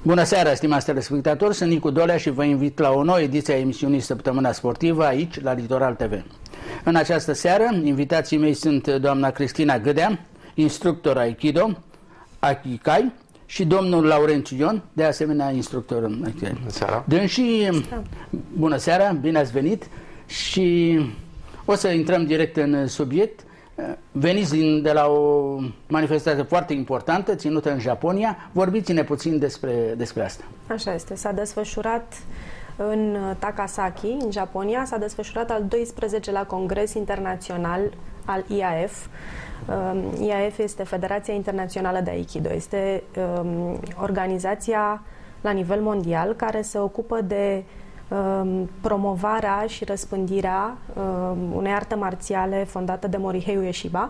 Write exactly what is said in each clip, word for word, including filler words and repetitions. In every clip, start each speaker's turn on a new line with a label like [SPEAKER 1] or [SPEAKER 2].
[SPEAKER 1] Bună seara, stimați telespectatori, sunt Nicu Dolea și vă invit la o nouă ediție a emisiunii Săptămâna Sportivă aici, la Litoral T V. În această seară, invitații mei sunt doamna Cristina Gâdea, instructor Aikido, Aikikai, și domnul Laurențiu Ion, de asemenea instructor în Aikido.
[SPEAKER 2] Bună seara!
[SPEAKER 1] Dânsii, bună seara, bine ați venit și o să intrăm direct în subiect. Veniți din, de la o manifestație foarte importantă, ținută în Japonia. Vorbiți-ne puțin despre, despre asta.
[SPEAKER 3] Așa este. S-a desfășurat în Takasaki, în Japonia, s-a desfășurat al doisprezecelea Congres Internațional al I A F. I A F este Federația Internațională de Aikido. Este um, organizația la nivel mondial care se ocupă de um, promovarea și răspândirea um, unei arte marțiale fondată de Morihei Ueshiba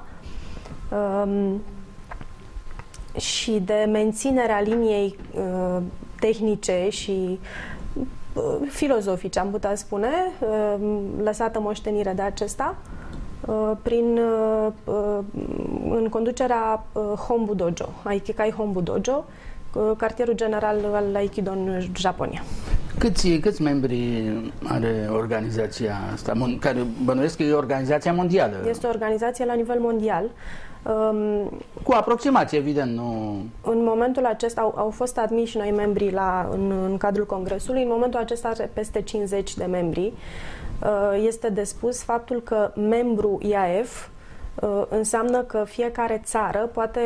[SPEAKER 3] um, și de menținerea liniei uh, tehnice și uh, filozofice, am putea spune, uh, lăsată moștenire de acesta, prin, în conducerea Hombu Dojo, Aikikai Hombu Dojo, cartierul general al Aikido în Japonia.
[SPEAKER 1] Câți, câți membri are organizația asta, care bănuiesc că e organizația mondială?
[SPEAKER 3] Este o organizație la nivel mondial.
[SPEAKER 1] Cu aproximație, evident, nu...
[SPEAKER 3] În momentul acesta au, au fost admiși noi membri la, în, în cadrul congresului. În momentul acesta are peste cincizeci de membri. Este de spus faptul că membru I A F înseamnă că fiecare țară poate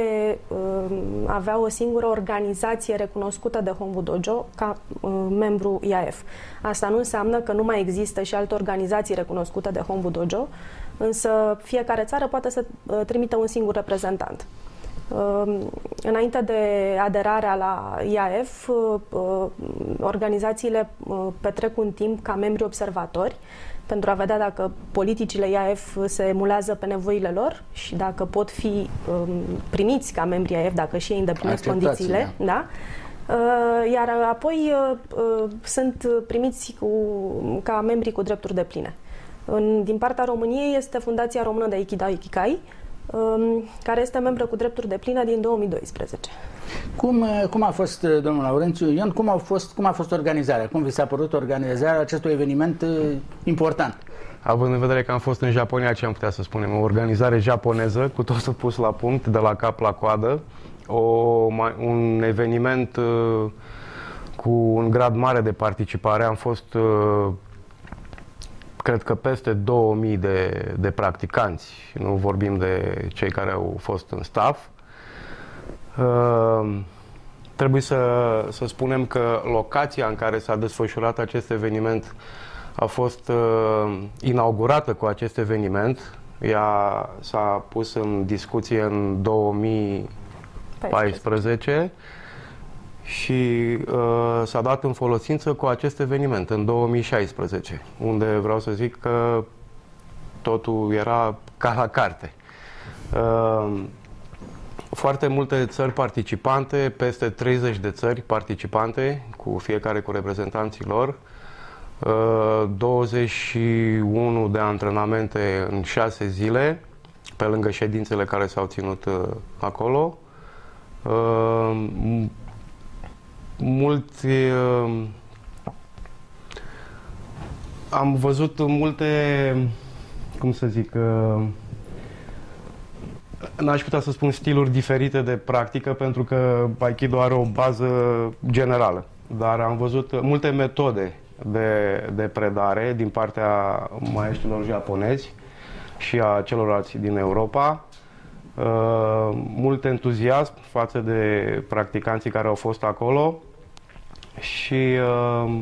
[SPEAKER 3] avea o singură organizație recunoscută de Hombu Dojo ca membru I A F. Asta nu înseamnă că nu mai există și alte organizații recunoscute de Hombu Dojo, însă fiecare țară poate să trimită un singur reprezentant. Înainte de aderarea la I A F, organizațiile petrec un timp ca membri observatori pentru a vedea dacă politicile I A F se emulează pe nevoile lor și dacă pot fi primiți ca membri I A F, dacă și ei îndeplinesc condițiile. Da? Iar apoi sunt primiți cu, ca membri cu drepturi depline. Din partea României este Fundația Română de Aikido Aikikai, care este membră cu drepturi depline din două mii doisprezece.
[SPEAKER 1] Cum, cum a fost, domnul Laurențiu Ion, cum a fost, cum a fost organizarea? Cum vi s-a părut organizarea acestui eveniment important?
[SPEAKER 2] Având în vedere că am fost în Japonia, ce am putea să spunem? O organizare japoneză, cu totul pus la punct, de la cap la coadă. O, un eveniment uh, cu un grad mare de participare. Am fost... Uh, cred că peste două mii de, de practicanți, nu vorbim de cei care au fost în staff. Uh, trebuie să, să spunem că locația în care s-a desfășurat acest eveniment a fost uh, inaugurată cu acest eveniment. Ea s-a pus în discuție în două mii paisprezece și uh, s-a dat în folosință cu acest eveniment în două mii șaisprezece, unde vreau să zic că totul era ca la carte. Uh, foarte multe țări participante, peste treizeci de țări participante, cu fiecare cu reprezentanții lor, uh, douăzeci și unu de antrenamente în șase zile, pe lângă ședințele care s-au ținut uh, acolo. Uh, Mulți, uh, am văzut multe, cum să zic, uh, n-aș putea să spun stiluri diferite de practică, pentru că Aikido are o bază generală, dar am văzut multe metode de, de predare din partea maestrilor japonezi și a celorlalți din Europa. Uh, mult entuziasm față de practicanții care au fost acolo și uh,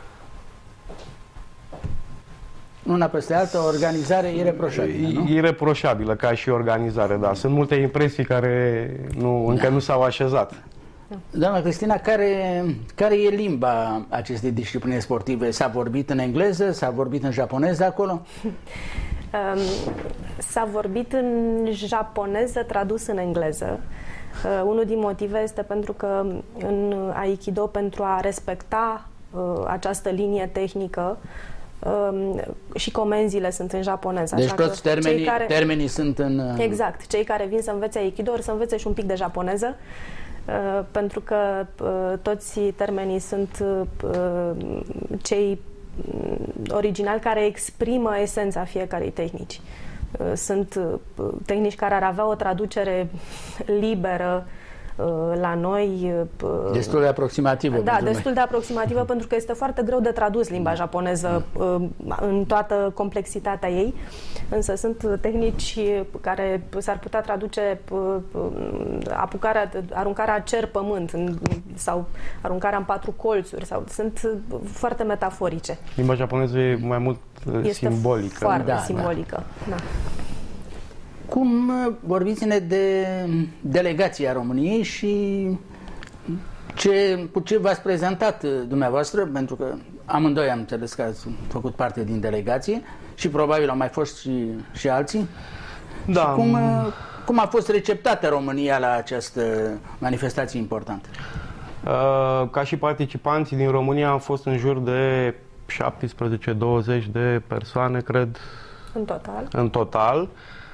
[SPEAKER 1] una peste alta, o organizare ireproșabilă, nu?
[SPEAKER 2] Ireproșabilă ca și organizare, da. Sunt multe impresii care nu, încă da. nu s-au așezat.
[SPEAKER 1] Doamna Cristina, care, care e limba acestei discipline sportive? S-a vorbit în engleză? S-a vorbit în japoneză acolo?
[SPEAKER 3] Um, S-a vorbit în japoneză, tradus în engleză. Uh, unul din motive este pentru că în Aikido, pentru a respecta uh, această linie tehnică, uh, și comenzile sunt în japoneză.
[SPEAKER 1] Deci
[SPEAKER 3] așa
[SPEAKER 1] toți
[SPEAKER 3] că
[SPEAKER 1] termenii,
[SPEAKER 3] care,
[SPEAKER 1] termenii sunt în...
[SPEAKER 3] Exact. Cei care vin să învețe Aikido or să învețe și un pic de japoneză. pentru că toți termenii sunt cei originali care exprimă esența fiecarei tehnici. Sunt tehnici care ar avea o traducere liberă la noi.
[SPEAKER 1] Destul de aproximativă.
[SPEAKER 3] Da, destul de aproximativă, pentru că este foarte greu de tradus limba japoneză în toată complexitatea ei. Însă sunt tehnici care s-ar putea traduce apucarea, aruncarea cer-pământ sau aruncarea în patru colțuri. Sau, sunt foarte metaforice.
[SPEAKER 2] Limba japoneză e mai mult
[SPEAKER 3] este
[SPEAKER 2] simbolică.
[SPEAKER 3] Foarte
[SPEAKER 1] da,
[SPEAKER 3] simbolică. Da. Da.
[SPEAKER 1] Cum vorbiți-ne de delegația României și ce, cu ce v-ați prezentat dumneavoastră, pentru că amândoi am înțeles că ați făcut parte din delegație și probabil au mai fost și, și alții.
[SPEAKER 2] Da.
[SPEAKER 1] Și cum, cum a fost receptată România la această manifestație importantă?
[SPEAKER 2] Ca și participanții din România am fost în jur de șaptesprezece douăzeci de persoane, cred.
[SPEAKER 3] În total?
[SPEAKER 2] În total.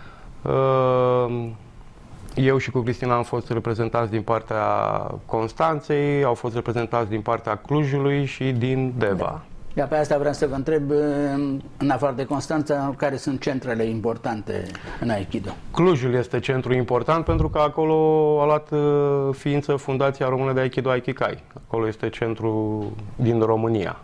[SPEAKER 2] Eu și cu Cristina am fost reprezentați din partea Constanței, au fost reprezentați din partea Clujului și din Deva.
[SPEAKER 3] Da.
[SPEAKER 1] Iar pe asta vreau să vă întreb, în afară de Constanța, care sunt centrele importante în Aikido?
[SPEAKER 2] Clujul este centru important pentru că acolo a luat ființă Fundația Română de Aikido Aikikai. Acolo este centru din România.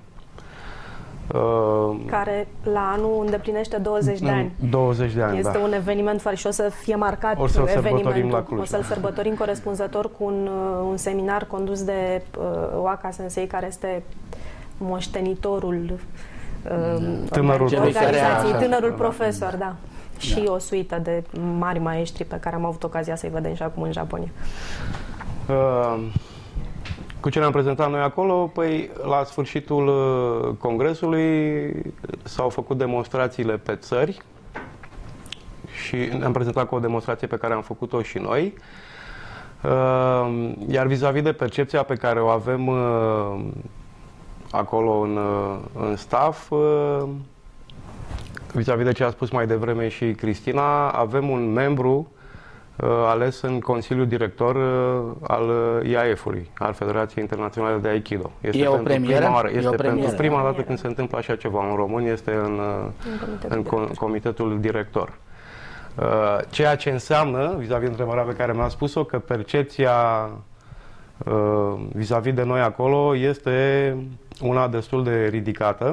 [SPEAKER 3] Care la anul îndeplinește douăzeci de ani.
[SPEAKER 2] douăzeci de ani,
[SPEAKER 3] este
[SPEAKER 2] da.
[SPEAKER 3] un eveniment foarte și o să fie marcat
[SPEAKER 2] o să
[SPEAKER 3] evenimentul.
[SPEAKER 2] La Cluj,
[SPEAKER 3] o să-l sărbătorim corespunzător cu un, un seminar condus de uh, Waka Sensei, care este moștenitorul uh,
[SPEAKER 2] tânărul
[SPEAKER 3] organizației, tânărul
[SPEAKER 2] da.
[SPEAKER 3] profesor, da. Și
[SPEAKER 1] Da.
[SPEAKER 3] o suită de mari maestri pe care am avut ocazia să-i vedem și acum în Japonia.
[SPEAKER 2] Uh, Cu ce ne-am prezentat noi acolo? Păi, la sfârșitul uh, congresului s-au făcut demonstrațiile pe țări și ne-am prezentat cu o demonstrație pe care am făcut-o și noi. Uh, iar vis-a-vis de percepția pe care o avem uh, acolo în, uh, în staff, uh, vis-a-vis de ce a spus mai devreme și Cristina, avem un membru ales în Consiliul Director al I A F-ului, al Federației Internaționale de Aikido.
[SPEAKER 1] Este e o premieră?
[SPEAKER 2] Prima oară, este
[SPEAKER 1] e o premieră.
[SPEAKER 2] pentru prima dată când se întâmplă așa ceva în român, este în, în, în comitetul, comitetul director. Ceea ce înseamnă, vis-a-vis de întrebarea pe care mi-a spus-o, că percepția vis-a-vis de noi acolo este una destul de ridicată.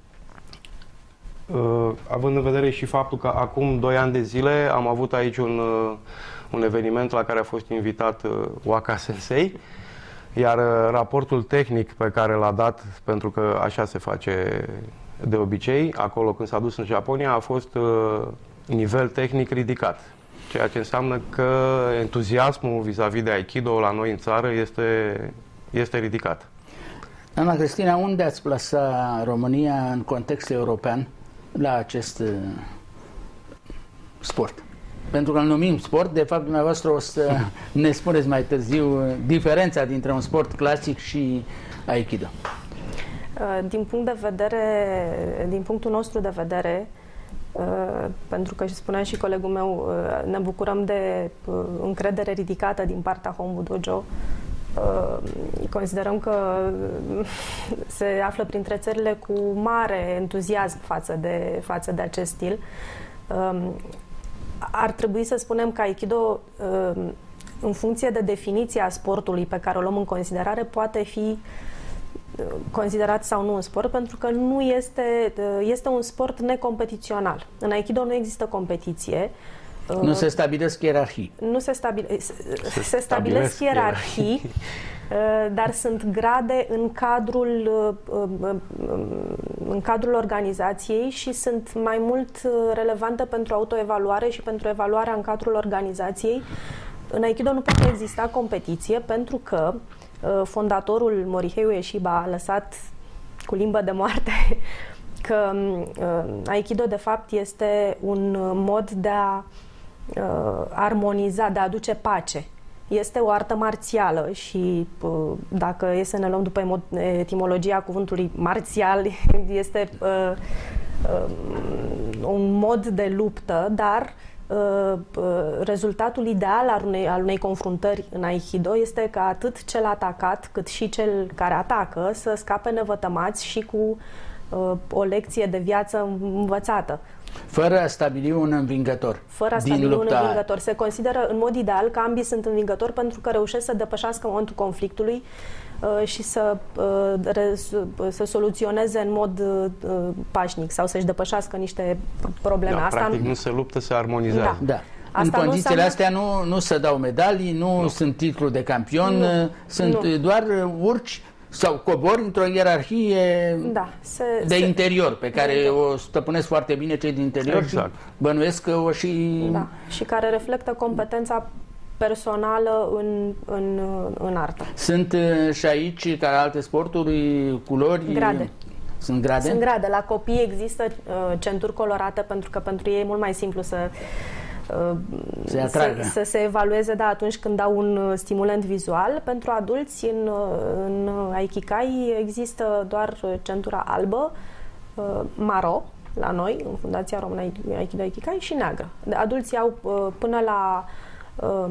[SPEAKER 2] Uh, având în vedere și faptul că acum doi ani de zile am avut aici un, uh, un eveniment la care a fost invitat uh, Waka Sensei, iar uh, raportul tehnic pe care l-a dat, pentru că așa se face de obicei, acolo când s-a dus în Japonia, a fost uh, nivel tehnic ridicat. Ceea ce înseamnă că entuziasmul vis-a-vis de Aikido la noi în țară este, este ridicat.
[SPEAKER 1] Doamna Cristina, unde ați plasa România în context european la acest uh, sport? Pentru că îl numim sport, de fapt dumneavoastră o să ne spuneți mai târziu diferența dintre un sport clasic și Aikido.
[SPEAKER 3] Din punct de vedere, din punctul nostru de vedere, pentru că spunea și colegul meu, ne bucurăm de încredere ridicată din partea Hombu Dojo. Considerăm că se află printre țările cu mare entuziasm față de, față de acest stil. Ar trebui să spunem că Aikido, în funcție de definiția sportului pe care o luăm în considerare, poate fi considerat sau nu un sport, pentru că nu este, este un sport necompetițional. În Aikido nu există competiție.
[SPEAKER 1] Nu se stabilesc ierarhii.
[SPEAKER 3] Nu se, stabile, se, se, se stabilesc ierarhii, dar sunt grade în cadrul, în cadrul organizației și sunt mai mult relevante pentru autoevaluare și pentru evaluarea în cadrul organizației. În Aikido nu poate exista competiție pentru că fondatorul Morihei Ueshiba a lăsat cu limbă de moarte că Aikido de fapt este un mod de a armoniza, de a aduce pace. Este o artă marțială și dacă e să ne luăm după etimologia cuvântului marțial, este un mod de luptă, dar rezultatul ideal al unei, al unei confruntări în Aikido este ca atât cel atacat cât și cel care atacă să scape nevătămați și cu o lecție de viață învățată.
[SPEAKER 1] Fără a stabili un învingător.
[SPEAKER 3] Fără a stabili un învingător. Se consideră în mod ideal că ambii sunt învingători pentru că reușesc să depășească momentul conflictului uh, și să, uh, să soluționeze în mod uh, pașnic sau să-și depășească niște probleme.
[SPEAKER 2] Da,
[SPEAKER 3] Asta
[SPEAKER 2] practic nu se luptă, se armonizează.
[SPEAKER 1] Da. Da. Asta în condițiile nu astea nu, nu se dau medalii, nu, nu sunt titlu de campion, nu, sunt nu. doar urci sau cobori într-o ierarhie
[SPEAKER 3] da, se,
[SPEAKER 1] de
[SPEAKER 3] se,
[SPEAKER 1] interior, pe care da. o stăpânesc foarte bine cei din interior exact. și bănuiesc că o și...
[SPEAKER 3] Da, și care reflectă competența personală în, în, în artă.
[SPEAKER 1] Sunt și aici, ca alte sporturi, culori...
[SPEAKER 3] Grade.
[SPEAKER 1] Sunt grade?
[SPEAKER 3] Sunt grade. La copii există uh, centuri colorate pentru că pentru ei e mult mai simplu să...
[SPEAKER 1] Se atragă.
[SPEAKER 3] Să, să se evalueze da, atunci când dau un stimulant vizual. Pentru adulți, în, în Aikikai există doar centura albă, maro, la noi, în Fundația Română Aikido Aikikai, și neagră. Adulții au până la um,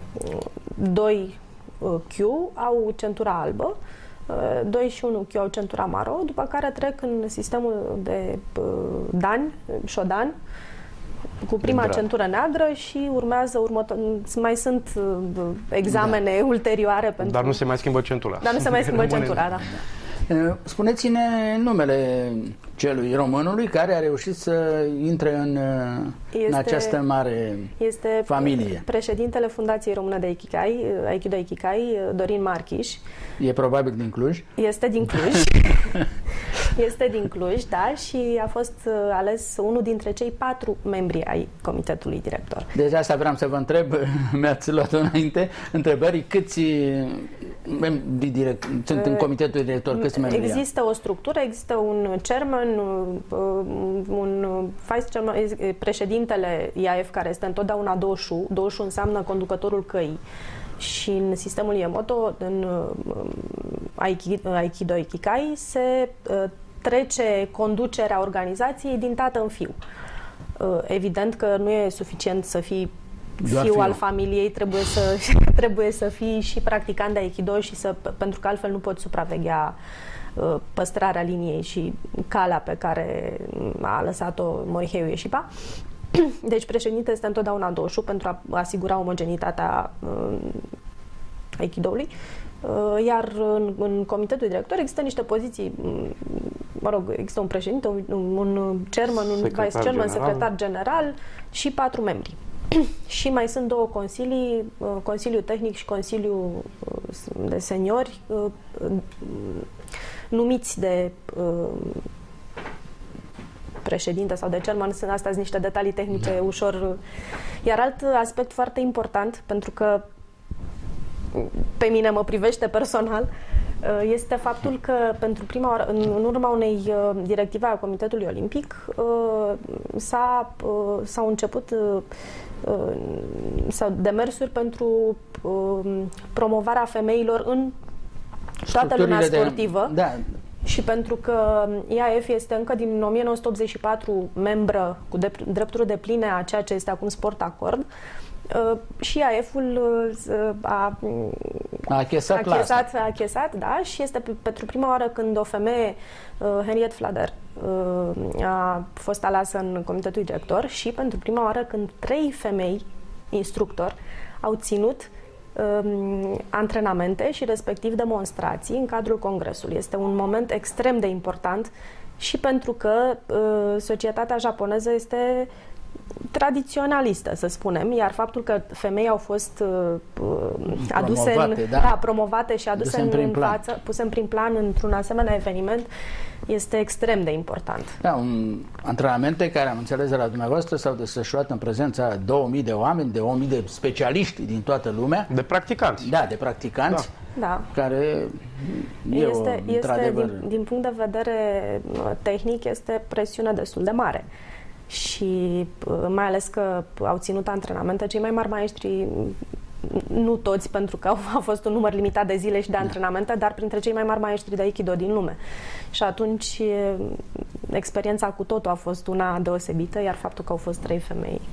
[SPEAKER 3] doi Q au centura albă, doi și unu Q au centura maro, după care trec în sistemul de dan, shodan, cu prima centură neagră și urmează următor... mai sunt uh, examene da. ulterioare pentru...
[SPEAKER 2] Dar nu se mai schimbă centura.
[SPEAKER 3] Dar nu se mai schimbă centura, da.
[SPEAKER 1] Spuneți-ne numele celui românului care a reușit să intre în, este, în această mare
[SPEAKER 3] este
[SPEAKER 1] familie.
[SPEAKER 3] Președintele Fundației Română de Aikikai, Aikido Aikikai, Dorin Marchiș.
[SPEAKER 1] E probabil din Cluj?
[SPEAKER 3] Este din Cluj. Este din Cluj, da, și a fost ales unul dintre cei patru membri ai comitetului director.
[SPEAKER 1] Deci asta vreau să vă întreb, mi-ați luat înainte, întrebării câți membri direct, sunt în comitetul director, câți membri?
[SPEAKER 3] Există o structură, există un chairman, un vice chairman, președintele I A F, care este întotdeauna Doshu. Doshu înseamnă conducătorul căii. Și în sistemul Iemoto, în Aikido Aikikai, se trece conducerea organizației din tată în fiu. Evident că nu e suficient să fii fiu, fiu al familiei, trebuie să, trebuie să fii și practicant de Aikido, și să, pentru că altfel nu poți supraveghea păstrarea liniei și calea pe care a lăsat-o Morihei Ueshiba. Deci președintele este întotdeauna Doshu pentru a asigura omogenitatea uh, Aikido-ului. Uh, iar în, în comitetul director există niște poziții, mă rog, există un președinte, un, un chairman, un
[SPEAKER 2] secretar
[SPEAKER 3] vice chairman,
[SPEAKER 2] general.
[SPEAKER 3] secretar general și patru membri. Și mai sunt două consilii, uh, Consiliul Tehnic și Consiliul uh, de Seniori, uh, uh, numiți de uh, președinte sau de chairman. Sunt astea niște detalii tehnice da. ușor. Iar alt aspect foarte important, pentru că pe mine mă privește personal, este faptul că pentru prima oară, în urma unei directive a Comitetului Olimpic, s-a, s-au început sau demersuri pentru promovarea femeilor în toată lumea sportivă.
[SPEAKER 1] De, da.
[SPEAKER 3] Și pentru că I A F este încă din o mie nouă sute optzeci și patru membră cu drepturi depline a ceea ce este acum sport acord, și I A F-ul a,
[SPEAKER 1] a achesat,
[SPEAKER 3] a achesat, a achesat, da, și este pentru prima oară când o femeie, Henriette Flader, a fost aleasă în comitetul director, și pentru prima oară când trei femei instructori au ținut um, antrenamente și respectiv demonstrații în cadrul congresului. Este un moment extrem de important și pentru că uh, societatea japoneză este tradiționalistă, să spunem, iar faptul că femei au fost uh, aduse
[SPEAKER 1] promovate,
[SPEAKER 3] în,
[SPEAKER 1] da.
[SPEAKER 3] Da, promovate și aduse în, în
[SPEAKER 1] plan.
[SPEAKER 3] față, puse în prim plan într-un asemenea eveniment, este extrem de important.
[SPEAKER 1] Da, un antrenamente care, am înțeles de la dumneavoastră, s-au desfășurat în prezența două mii de oameni, de o mie de specialiști din toată lumea.
[SPEAKER 2] De practicanți.
[SPEAKER 1] Da, de practicanți.
[SPEAKER 3] Da.
[SPEAKER 1] Care e
[SPEAKER 3] este,
[SPEAKER 1] o,
[SPEAKER 3] este din, din punct de vedere tehnic, este presiune destul de mare. Și mai ales că au ținut antrenamente cei mai mari maestri nu toți, pentru că a fost un număr limitat de zile și de antrenamente, dar printre cei mai mari maestri de Aikido din lume. Și atunci experiența cu totul a fost una deosebită, iar faptul că au fost trei femei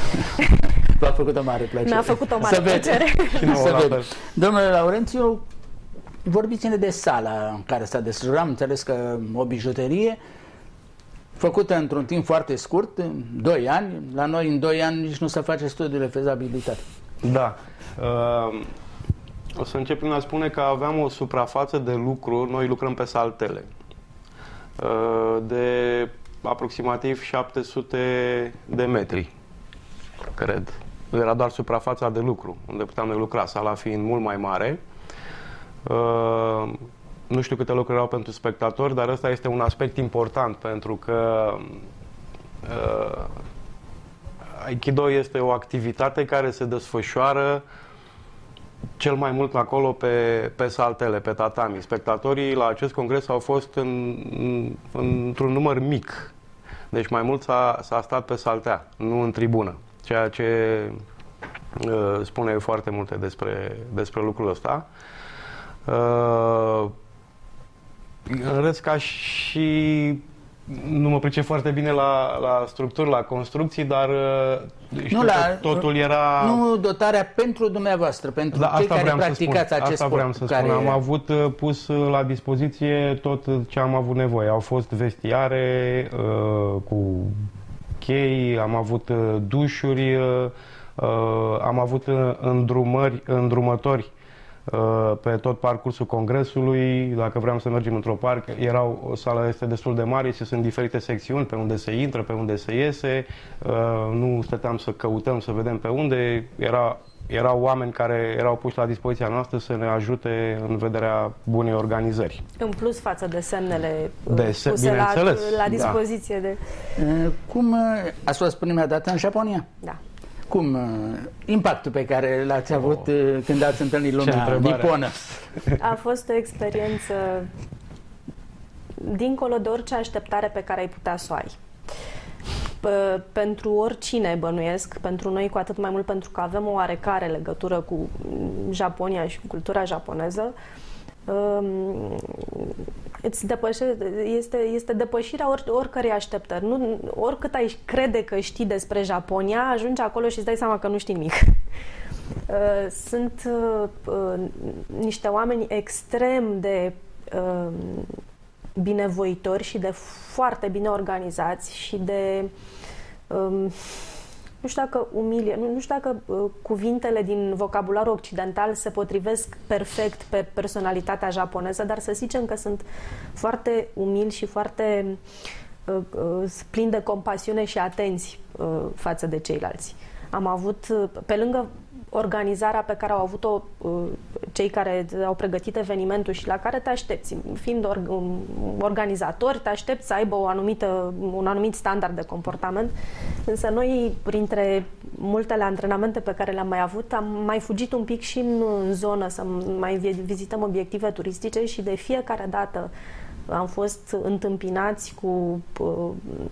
[SPEAKER 1] v-a făcut o mare plăcere.
[SPEAKER 3] Mi-a făcut o mare
[SPEAKER 1] să
[SPEAKER 3] plăcere.
[SPEAKER 1] Să vedem. Domnule Laurențiu, vorbiți-ne de sala în care s-a desfășurat. Am înțeles că o bijuterie făcută într-un timp foarte scurt, doi ani. La noi în doi ani nici nu se face studiul de fezabilitate.
[SPEAKER 2] Da. Uh, o să încep prin a spune că aveam o suprafață de lucru, noi lucrăm pe saltele, uh, de aproximativ șapte sute de metri, cred. Era doar suprafața de lucru, unde puteam noi lucra, sala fiind mult mai mare. Uh, nu știu câte locuri erau pentru spectatori, dar ăsta este un aspect important, pentru că uh, Aikido este o activitate care se desfășoară cel mai mult acolo pe, pe saltele, pe tatami. Spectatorii la acest congres au fost în, în, într-un număr mic. Deci mai mult s-a stat pe saltea, nu în tribună. Ceea ce uh, spune foarte multe despre, despre lucrul ăsta. Uh, în rest, ca și nu mă pricep foarte bine la, la structuri, la construcții, dar știu
[SPEAKER 1] nu, la,
[SPEAKER 2] că totul era...
[SPEAKER 1] Nu dotarea pentru dumneavoastră, pentru
[SPEAKER 2] da,
[SPEAKER 1] cei care
[SPEAKER 2] spun,
[SPEAKER 1] practicați acest
[SPEAKER 2] asta
[SPEAKER 1] sport.
[SPEAKER 2] vreau să
[SPEAKER 1] care...
[SPEAKER 2] spun. Am avut pus la dispoziție tot ce am avut nevoie. Au fost vestiare uh, cu chei, am avut dușuri, uh, am avut îndrumări, îndrumători pe tot parcursul congresului. Dacă vreau să mergem într-o parc, erau, o sală este destul de mare și sunt diferite secțiuni pe unde se intră, pe unde se iese. Nu stăteam să căutăm, să vedem pe unde. Era, erau oameni care erau puși la dispoziția noastră să ne ajute în vederea bunei organizări.
[SPEAKER 3] În plus față de semnele
[SPEAKER 2] de se
[SPEAKER 3] puse la, la dispoziție.
[SPEAKER 2] Da.
[SPEAKER 3] De...
[SPEAKER 1] Cum ați fost prima dată în Japonia?
[SPEAKER 3] Da.
[SPEAKER 1] Cum impactul pe care l-ați avut oh. când ați întâlnit lumea niponă?
[SPEAKER 3] A fost o experiență dincolo de orice așteptare pe care ai putea să o ai. P- pentru oricine, bănuiesc, pentru noi cu atât mai mult, pentru că avem o oarecare legătură cu Japonia și cu cultura japoneză. Um, îți depășe, este, este depășirea or, oricărei așteptări. Nu, oricât ai crede că știi despre Japonia, ajungi acolo și îți dai seama că nu știi nimic. Uh, sunt uh, niște oameni extrem de uh, binevoitori și de foarte bine organizați și de um, nu știu dacă umilie, nu, nu știu dacă uh, cuvintele din vocabularul occidental se potrivesc perfect pe personalitatea japoneză, dar să zicem că sunt foarte umili și foarte uh, uh, plini de compasiune și atenți uh, față de ceilalți. Am avut, uh, pe lângă organizarea pe care au avut-o uh, cei care au pregătit evenimentul și la care te aștepți, fiind or, um, organizatori, te aștepți să aibă o anumită, un anumit standard de comportament, însă noi, printre multele antrenamente pe care le-am mai avut, am mai fugit un pic și în, în zonă să mai vizităm obiective turistice și de fiecare dată am fost întâmpinați cu uh,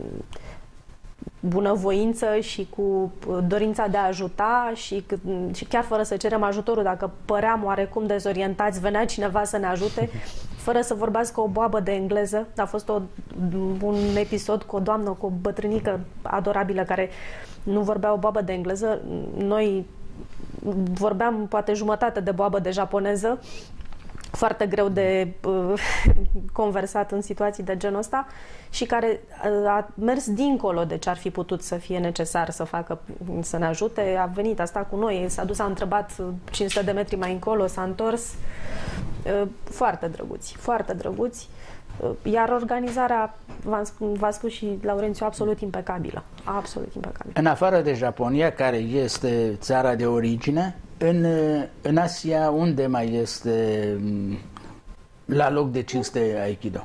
[SPEAKER 3] bunăvoință și cu dorința de a ajuta și, și chiar fără să cerem ajutorul, dacă păream oarecum dezorientați, venea cineva să ne ajute, fără să vorbească o boabă de engleză. A fost o, un episod cu o doamnă, cu o bătrânică adorabilă care nu vorbea o boabă de engleză. Noi vorbeam poate jumătate de boabă de japoneză, foarte greu de uh, conversat în situații de genul ăsta și care a mers dincolo de ce ar fi putut să fie necesar să facă, să ne ajute. A venit, a stat cu noi, s-a dus, a întrebat cinci sute de metri mai încolo, s-a întors. Uh, foarte drăguți, foarte drăguți. Uh, iar organizarea, v-a spus și Laurențiu, absolut impecabilă. Absolut impecabilă.
[SPEAKER 1] În afară de Japonia, care este țara de origine, În, în Asia, unde mai este la loc de cinste Aikido?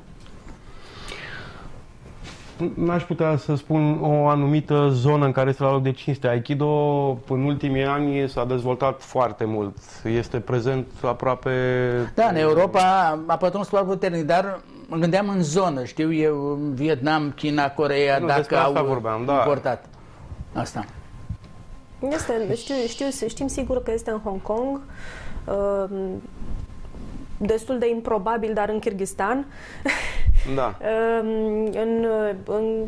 [SPEAKER 2] N-aș putea să spun o anumită zonă în care este la loc de cinste. Aikido, în ultimii ani, s-a dezvoltat foarte mult. Este prezent aproape...
[SPEAKER 1] Da, în Europa a pătruns foarte puternic, dar mă gândeam în zonă, știu eu, Vietnam, China, Coreea,
[SPEAKER 2] nu,
[SPEAKER 1] dacă au
[SPEAKER 2] vorbeam, da.
[SPEAKER 1] importat asta.
[SPEAKER 3] Este, știu, știu, știm sigur că este în Hong Kong, destul de improbabil, dar în Kyrgyzstan.
[SPEAKER 2] Da.
[SPEAKER 3] în, în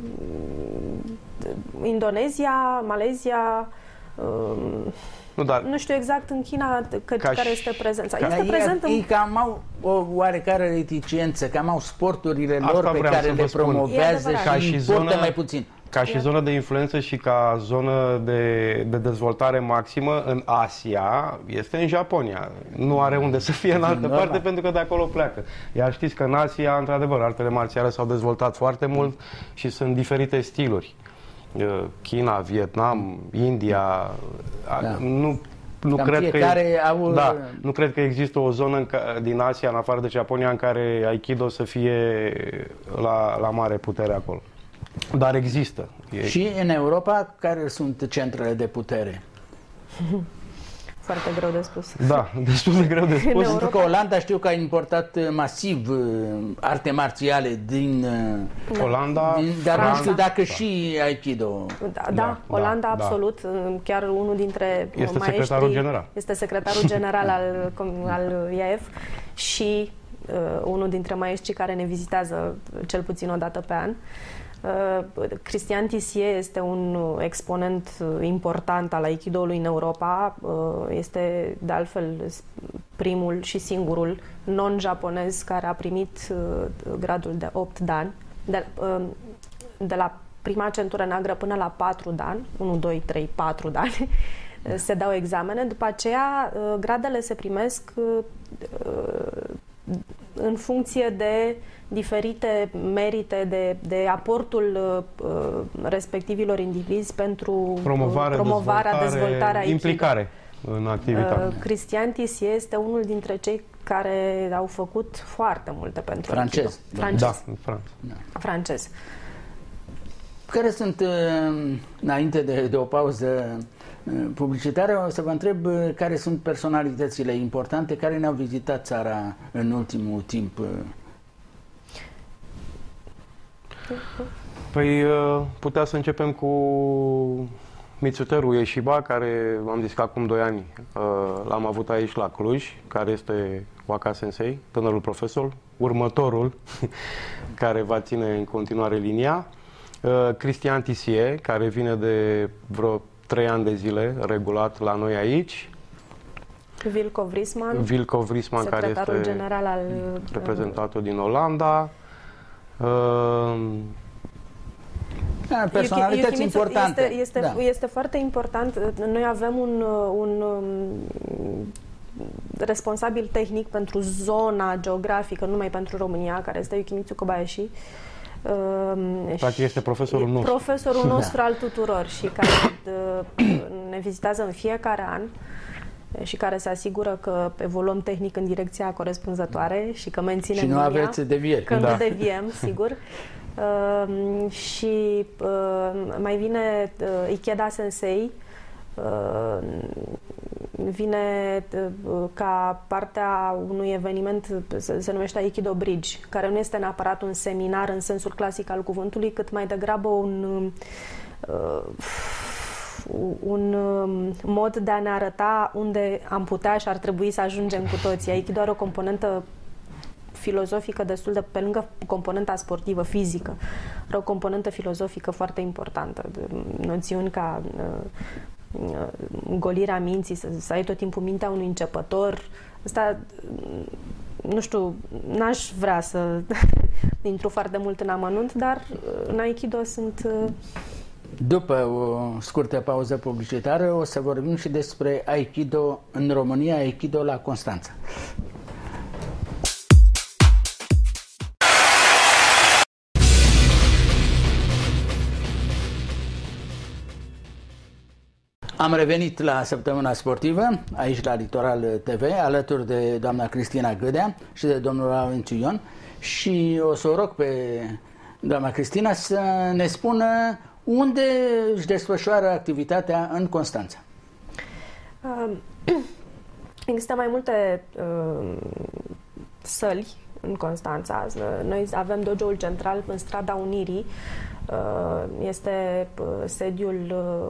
[SPEAKER 3] Indonezia, Malezia,
[SPEAKER 2] nu, dar
[SPEAKER 3] nu știu exact în China că, care și, este prezența.
[SPEAKER 1] Ca,
[SPEAKER 3] este prezent
[SPEAKER 1] ei,
[SPEAKER 3] în...
[SPEAKER 1] ei cam au o oarecare reticență, cam au sporturile
[SPEAKER 2] Asta
[SPEAKER 1] lor pe care le promovează și,
[SPEAKER 2] ca și
[SPEAKER 1] importă
[SPEAKER 2] zonă,
[SPEAKER 1] mai puțin.
[SPEAKER 2] Ca și zonă de influență și ca zonă de, de dezvoltare maximă în Asia, este în Japonia. Nu are unde să fie în altă
[SPEAKER 1] normal.
[SPEAKER 2] parte pentru că de acolo pleacă. Iar știți că în Asia, într-adevăr, artele marțiale s-au dezvoltat foarte mult și sunt diferite stiluri. China, Vietnam, India,
[SPEAKER 1] da.
[SPEAKER 2] nu Nu cred, că,
[SPEAKER 1] au...
[SPEAKER 2] da, nu cred că există o zonă în ca, din Asia, în afară de Japonia, în care Aikido să fie la, la mare putere acolo. Dar există.
[SPEAKER 1] Și în Europa, care sunt centrele de putere?
[SPEAKER 3] Foarte greu de spus.
[SPEAKER 2] Da, destul de greu de spus.
[SPEAKER 1] Pentru că Olanda știu că a importat masiv arte marțiale din
[SPEAKER 2] Olanda,
[SPEAKER 1] din, dar
[SPEAKER 2] Franța.
[SPEAKER 1] nu știu dacă și Aikido.
[SPEAKER 3] Da, da, da Olanda da, absolut. Da. Chiar unul dintre
[SPEAKER 2] este
[SPEAKER 3] maestri
[SPEAKER 2] secretarul general.
[SPEAKER 3] Este secretarul general al, al I A F și uh, unul dintre maestrii care ne vizitează cel puțin o dată pe an. Cristian Tissier este un exponent important al Aikido-ului în Europa. Este, de altfel, primul și singurul non-japonez care a primit gradul de opt dan. De, de la prima centură neagră până la patru dan, unu, doi, trei, patru dan, se dau examene. După aceea, gradele se primesc în funcție de diferite merite, de, de aportul uh, respectivilor indivizi pentru
[SPEAKER 2] promovare,
[SPEAKER 3] promovarea,
[SPEAKER 2] dezvoltare,
[SPEAKER 3] dezvoltarea Aikido.
[SPEAKER 2] Implicare în activitate. Uh,
[SPEAKER 3] Cristian Tissier este unul dintre cei care au făcut foarte multe pentru
[SPEAKER 1] francez.
[SPEAKER 3] Aikido. Francez.
[SPEAKER 2] Da, în Franța.
[SPEAKER 3] Da. Francez.
[SPEAKER 1] Care sunt, înainte de, de o pauză publicitară, o să vă întreb care sunt personalitățile importante care ne-au vizitat țara în ultimul timp.
[SPEAKER 2] Păi putea să începem cu Mitsuteru Ueshiba, care am zis că acum doi ani l-am avut aici la Cluj, care este Waka Sensei, tânărul profesor, următorul care va ține în continuare linia. Cristian Tissier, care vine de vreo trei ani de zile regulat la noi aici.
[SPEAKER 3] Wilco Vrisman,
[SPEAKER 2] Wilco Vrisman, care este
[SPEAKER 3] general al
[SPEAKER 2] reprezentatul din Olanda. Uh,
[SPEAKER 1] da, personalități importante.
[SPEAKER 3] Este, este,
[SPEAKER 1] da.
[SPEAKER 3] este foarte important. Noi avem un, un responsabil tehnic pentru zona geografică, nu numai pentru România, care este Yukimitsu Kobayashi.
[SPEAKER 2] Practic este profesorul nostru.
[SPEAKER 3] Profesorul nostru da. al tuturor și care ne vizitează în fiecare an și care se asigură că evoluăm tehnic în direcția corespunzătoare și că menținem
[SPEAKER 1] și nu
[SPEAKER 3] linia,
[SPEAKER 1] aveți devieri.
[SPEAKER 3] că
[SPEAKER 1] da.
[SPEAKER 3] nu deviem, sigur. Uh, și uh, mai vine uh, Ikeda Sensei, uh, vine uh, ca partea unui eveniment, se, se numește Aikido Bridge, care nu este neapărat un seminar în sensul clasic al cuvântului, cât mai degrabă un uh, un uh, mod de a ne arăta unde am putea și ar trebui să ajungem cu toții. Aikido are o componentă filozofică destul de, pe lângă componenta sportivă, fizică, are o componentă filozofică foarte importantă. Noțiuni ca uh, golirea minții, să, să ai tot timpul mintea unui începător. Asta, nu știu, n-aș vrea să intru foarte mult în amănunt, dar în Aikido sunt... Uh...
[SPEAKER 1] După o scurtă pauză publicitară o să vorbim și despre Aikido în România, Aikido la Constanța. Am revenit la Săptămâna Sportivă, aici la Litoral T V, alături de doamna Cristina Gâdea și de domnul Laurențiu Ion, și o să o rog pe doamna Cristina să ne spună unde își desfășoară activitatea în Constanța.
[SPEAKER 3] Uh, există mai multe uh, săli în Constanța. Noi avem dojo-ul central în strada Unirii. Uh, este uh, sediul uh,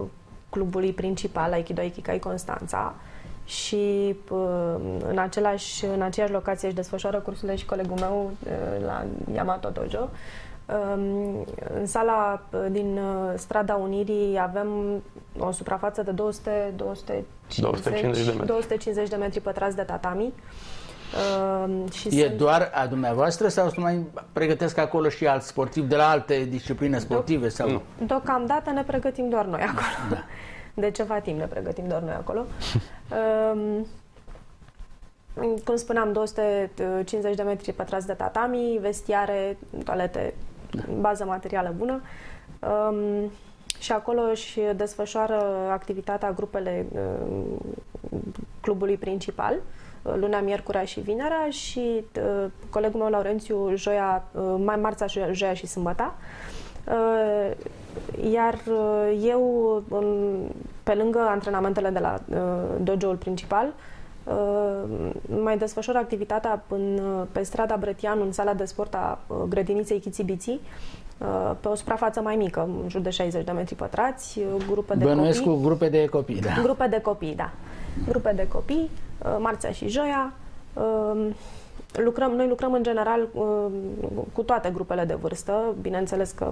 [SPEAKER 3] clubului principal, Aikido Ikigai Constanța, și în, același, în aceeași locație își desfășoară cursurile și colegul meu la Yamato Dojo. În sala din Strada Unirii avem o suprafață de două sute două sute cincizeci de metri pătrați de tatami.
[SPEAKER 1] Și e sunt... doar a dumneavoastră sau să mai pregătesc acolo și alți sportivi de la alte discipline sportive? Sau...
[SPEAKER 3] Nu. Deocamdată ne pregătim doar noi acolo. Da. De ceva timp ne pregătim doar noi acolo. um, cum spuneam, două sute cincizeci de metri pătrați de tatami, vestiare, toalete, da. Bază materială bună. Um, și acolo își desfășoară activitatea grupele um, clubului principal, luna, miercurea și vinerea, și uh, colegul meu Laurențiu joia, uh, mai marțea, joia și sâmbăta. Uh, iar uh, eu, um, pe lângă antrenamentele de la uh, dojo-ul principal, uh, mai desfășor activitatea în, pe strada Brătianu, în sala de sport a uh, grădiniței Chițibiții, uh, pe o suprafață mai mică, în jur de șaizeci de metri pătrați, grupe de
[SPEAKER 1] Bănuiesc
[SPEAKER 3] copii.
[SPEAKER 1] cu grupe de copii, da.
[SPEAKER 3] Grupe de copii, da. Grupe de copii, marțea și joia. Lucrăm, noi lucrăm în general cu toate grupele de vârstă. Bineînțeles că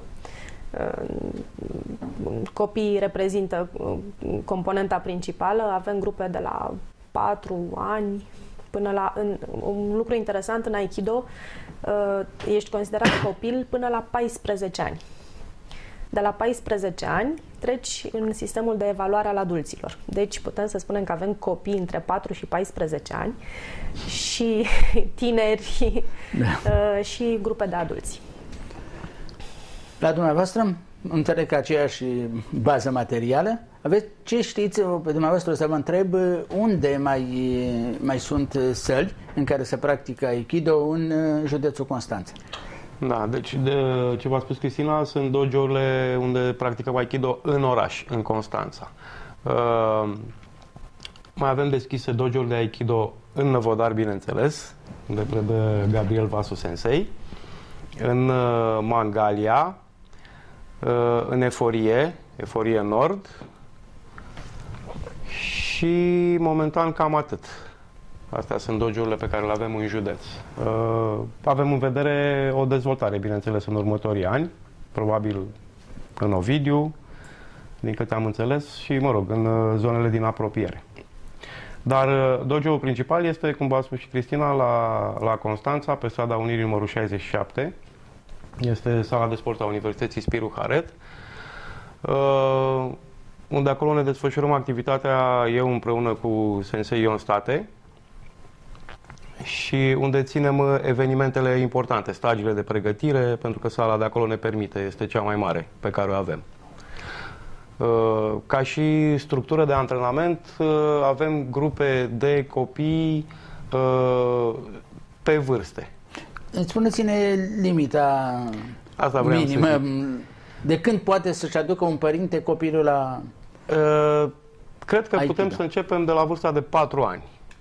[SPEAKER 3] copiii reprezintă componenta principală. Avem grupe de la patru ani până la... În, un lucru interesant în Aikido, ești considerat copil până la paisprezece ani. De la paisprezece ani treci în sistemul de evaluare al adulților. Deci putem să spunem că avem copii între patru și paisprezece ani și tineri da. și grupe de adulți.
[SPEAKER 1] La dumneavoastră, înțeleg că aceeași bază materială. Aveți ce știți pe dumneavoastră, să vă întreb, unde mai, mai sunt săli în care se practică Aikido în județul Constanța?
[SPEAKER 2] Da, deci de ce v-a spus Cristina, sunt dojo-urile unde practicăm Aikido în oraș, în Constanța. Uh, mai avem deschise dojo-uri de Aikido în Năvodar, bineînțeles, unde predă Gabriel Vasu Sensei, în uh, Mangalia, uh, în Eforie, Eforie Nord, și momentan cam atât. Astea sunt dojo-urile pe care le avem în județ. Uh, avem în vedere o dezvoltare, bineînțeles, în următorii ani, probabil în Ovidiu, din câte am înțeles, și, mă rog, în uh, zonele din apropiere. Dar uh, dojo-ul principal este, cum v-a spus și Cristina, la, la Constanța, pe strada Unirii numărul șaizeci și șapte. Este sala de sport a Universității Spiru Haret, uh, unde acolo ne desfășurăm activitatea eu împreună cu Sensei Ion State, și unde ținem evenimentele importante, stagiile de pregătire, pentru că sala de acolo ne permite, este cea mai mare pe care o avem. Ca și structură de antrenament, avem grupe de copii pe vârste.
[SPEAKER 1] Spuneți-ne limita
[SPEAKER 2] Asta
[SPEAKER 1] minimă. De când poate să-și aducă un părinte copilul la
[SPEAKER 2] Cred că Aikido. Putem să începem de la vârsta de patru ani.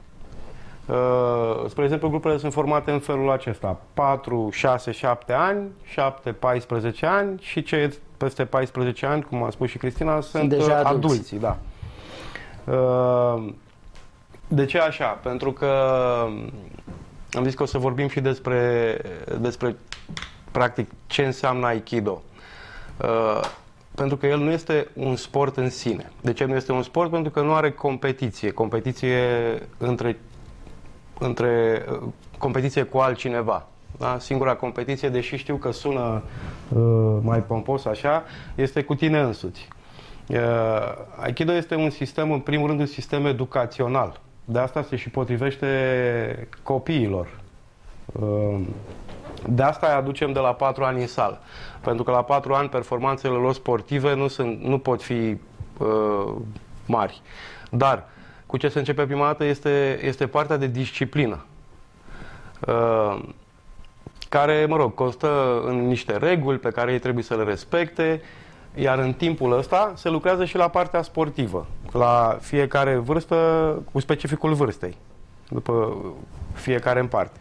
[SPEAKER 2] Uh, spre exemplu, grupele sunt formate în felul acesta: patru, șase, șapte ani, șapte, paisprezece ani, și cei peste paisprezece ani, cum a spus și Cristina, sunt, sunt deja adulți. adulții. Da. Uh, de ce așa? Pentru că am zis că o să vorbim și despre, despre practic, ce înseamnă Aikido. Uh, pentru că el nu este un sport în sine. De ce nu este un sport? Pentru că nu are competiție. Competiție între între competiție cu altcineva. Da? Singura competiție, deși știu că sună uh, mai pompos așa, este cu tine însuți. Uh, Aikido este un sistem, în primul rând, un sistem educațional. De asta se și potrivește copiilor. Uh, de asta îi aducem de la patru ani în sală. Pentru că la patru ani performanțele lor sportive nu, sunt, nu pot fi uh, mari. Dar cu ce se începe prima dată este, este partea de disciplină, uh, care, mă rog, constă în niște reguli pe care ei trebuie să le respecte, iar în timpul ăsta se lucrează și la partea sportivă, la fiecare vârstă cu specificul vârstei, după fiecare în parte.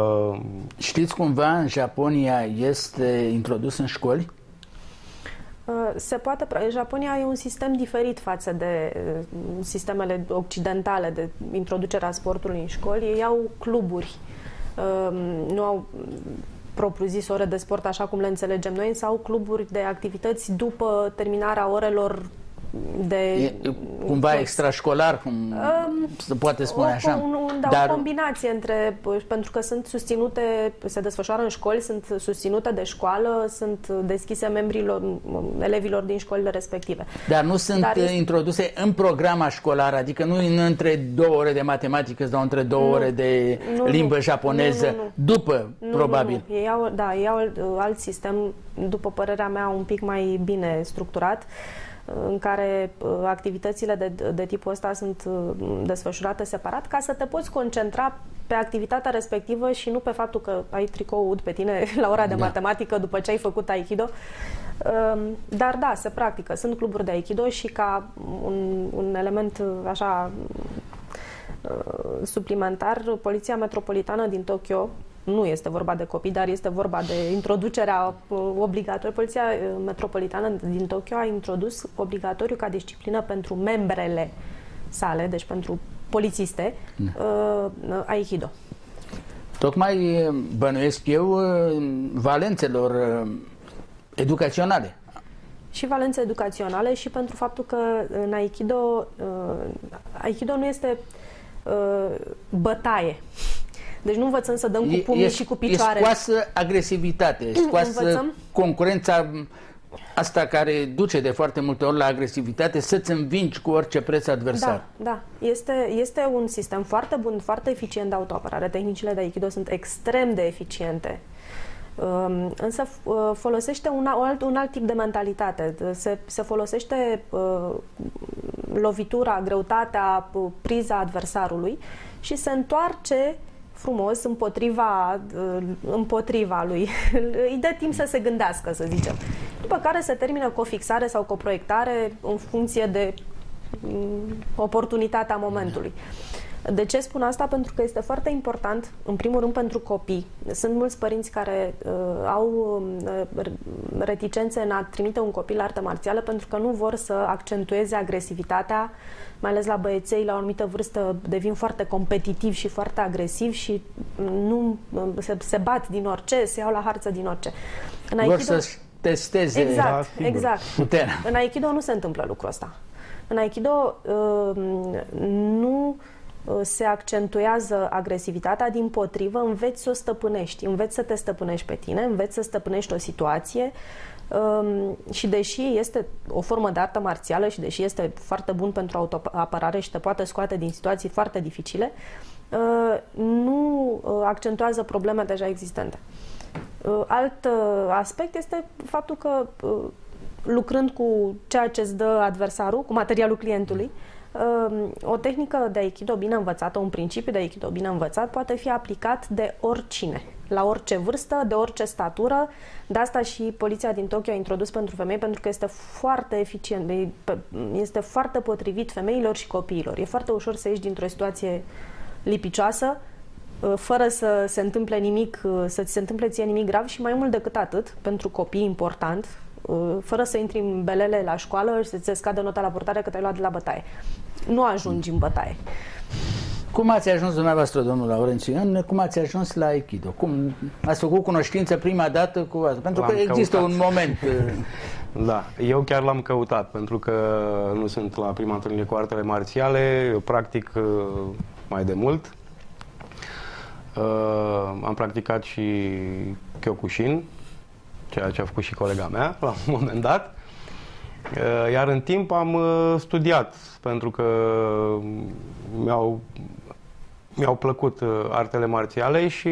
[SPEAKER 1] Uh, Știți cumva, în Japonia este introdus în școli?
[SPEAKER 3] Se poate, Japonia e un sistem diferit față de sistemele occidentale de introducerea sportului în școli. Ei au cluburi, nu au propriu-zis ore de sport așa cum le înțelegem noi, sau cluburi de activități după terminarea orelor de...
[SPEAKER 1] E cumva extrașcolar, cum um, se poate spune
[SPEAKER 3] o,
[SPEAKER 1] așa.
[SPEAKER 3] Un, un, da,
[SPEAKER 1] Dar...
[SPEAKER 3] o combinație între, pentru că sunt susținute, se desfășoară în școli, sunt susținute de școală, sunt deschise membrilor, elevilor din școlile respective.
[SPEAKER 1] Dar nu sunt
[SPEAKER 3] Dar este...
[SPEAKER 1] introduse în programa școlară, adică nu în între două ore de matematică sau între două nu, ore de nu, limbă nu, japoneză, nu, nu, nu. după,
[SPEAKER 3] nu,
[SPEAKER 1] probabil.
[SPEAKER 3] Nu, nu. Ei au, da, ei au alt sistem, după părerea mea, un pic mai bine structurat, în care uh, activitățile de, de tipul ăsta sunt uh, desfășurate separat, ca să te poți concentra pe activitatea respectivă și nu pe faptul că ai tricoul ud pe tine la ora de da. matematică după ce ai făcut Aikido. Uh, dar da, se practică. Sunt cluburi de Aikido și ca un, un element uh, așa uh, suplimentar, Poliția Metropolitană din Tokyo, nu este vorba de copii, dar este vorba de introducerea obligatorie. Poliția Metropolitană din Tokyo a introdus obligatoriu ca disciplină pentru membrele sale, deci pentru polițiste, uh, Aikido.
[SPEAKER 1] Tocmai bănuiesc eu valențelor educaționale.
[SPEAKER 3] Și valențe educaționale și pentru faptul că în Aikido, uh, Aikido nu este uh, bătaie. Deci nu învățăm să dăm cu pumnii și cu picioarele.
[SPEAKER 1] E scoasă agresivitate, e scoasă
[SPEAKER 3] învățăm?
[SPEAKER 1] concurența asta care duce de foarte multe ori la agresivitate, să-ți învingi cu orice preț adversar.
[SPEAKER 3] Da, da. Este, este un sistem foarte bun, foarte eficient de autoapărare. Tehnicile de Aikido sunt extrem de eficiente. Um, însă uh, folosește un alt, un alt tip de mentalitate. Se, se folosește uh, lovitura, greutatea, priza adversarului și se întoarce frumos împotriva, împotriva lui. Îi dă timp să se gândească, să zicem. După care se termină cu o fixare sau cu o proiectare în funcție de oportunitatea momentului. De ce spun asta? Pentru că este foarte important, în primul rând pentru copii. Sunt mulți părinți care uh, au uh, reticențe în a trimite un copil la artă marțială pentru că nu vor să accentueze agresivitatea, mai ales la băieței, la o anumită vârstă devin foarte competitivi și foarte agresivi și nu se, se bat din orice, se iau la harță din orice.
[SPEAKER 1] În Aikido... Vor să testeze
[SPEAKER 3] exact, exact.
[SPEAKER 1] puterea.
[SPEAKER 3] În Aikido nu se întâmplă lucrul ăsta. În Aikido uh, nu se accentuează agresivitatea, dimpotrivă, înveți să o stăpânești, înveți să te stăpânești pe tine, înveți să stăpânești o situație um, și deși este o formă de artă marțială și deși este foarte bun pentru autoapărare și te poate scoate din situații foarte dificile, uh, nu accentuează probleme deja existente. Uh, alt uh, aspect este faptul că uh, lucrând cu ceea ce îți dă adversarul, cu materialul clientului, o tehnică de Aikido bine învățată, un principiu de Aikido bine învățat poate fi aplicat de oricine, la orice vârstă, de orice statură. De asta și poliția din Tokyo a introdus pentru femei, pentru că este foarte eficient, este foarte potrivit femeilor și copiilor. E foarte ușor să ieși dintr-o situație lipicioasă, fără să se întâmple nimic, să ți se întâmple ție nimic grav și mai mult decât atât, pentru copii important, fără să intri în belele la școală și să-ți scadă nota la purtare că te-ai luat de la bătaie. Nu ajungi în bătaie.
[SPEAKER 1] Cum ați ajuns dumneavoastră, domnul Laurențiu? Cum ați ajuns la Aikido? Cum ați făcut cunoștință prima dată cu asta? Pentru că există un moment...
[SPEAKER 2] Da, eu chiar l-am căutat, pentru că nu sunt la prima întâlnire cu artele marțiale, eu practic mai de mult. Am practicat și Kyokushin, ceea ce a făcut și colega mea la un moment dat. Iar în timp am studiat, pentru că mi-au mi-au plăcut artele marțiale și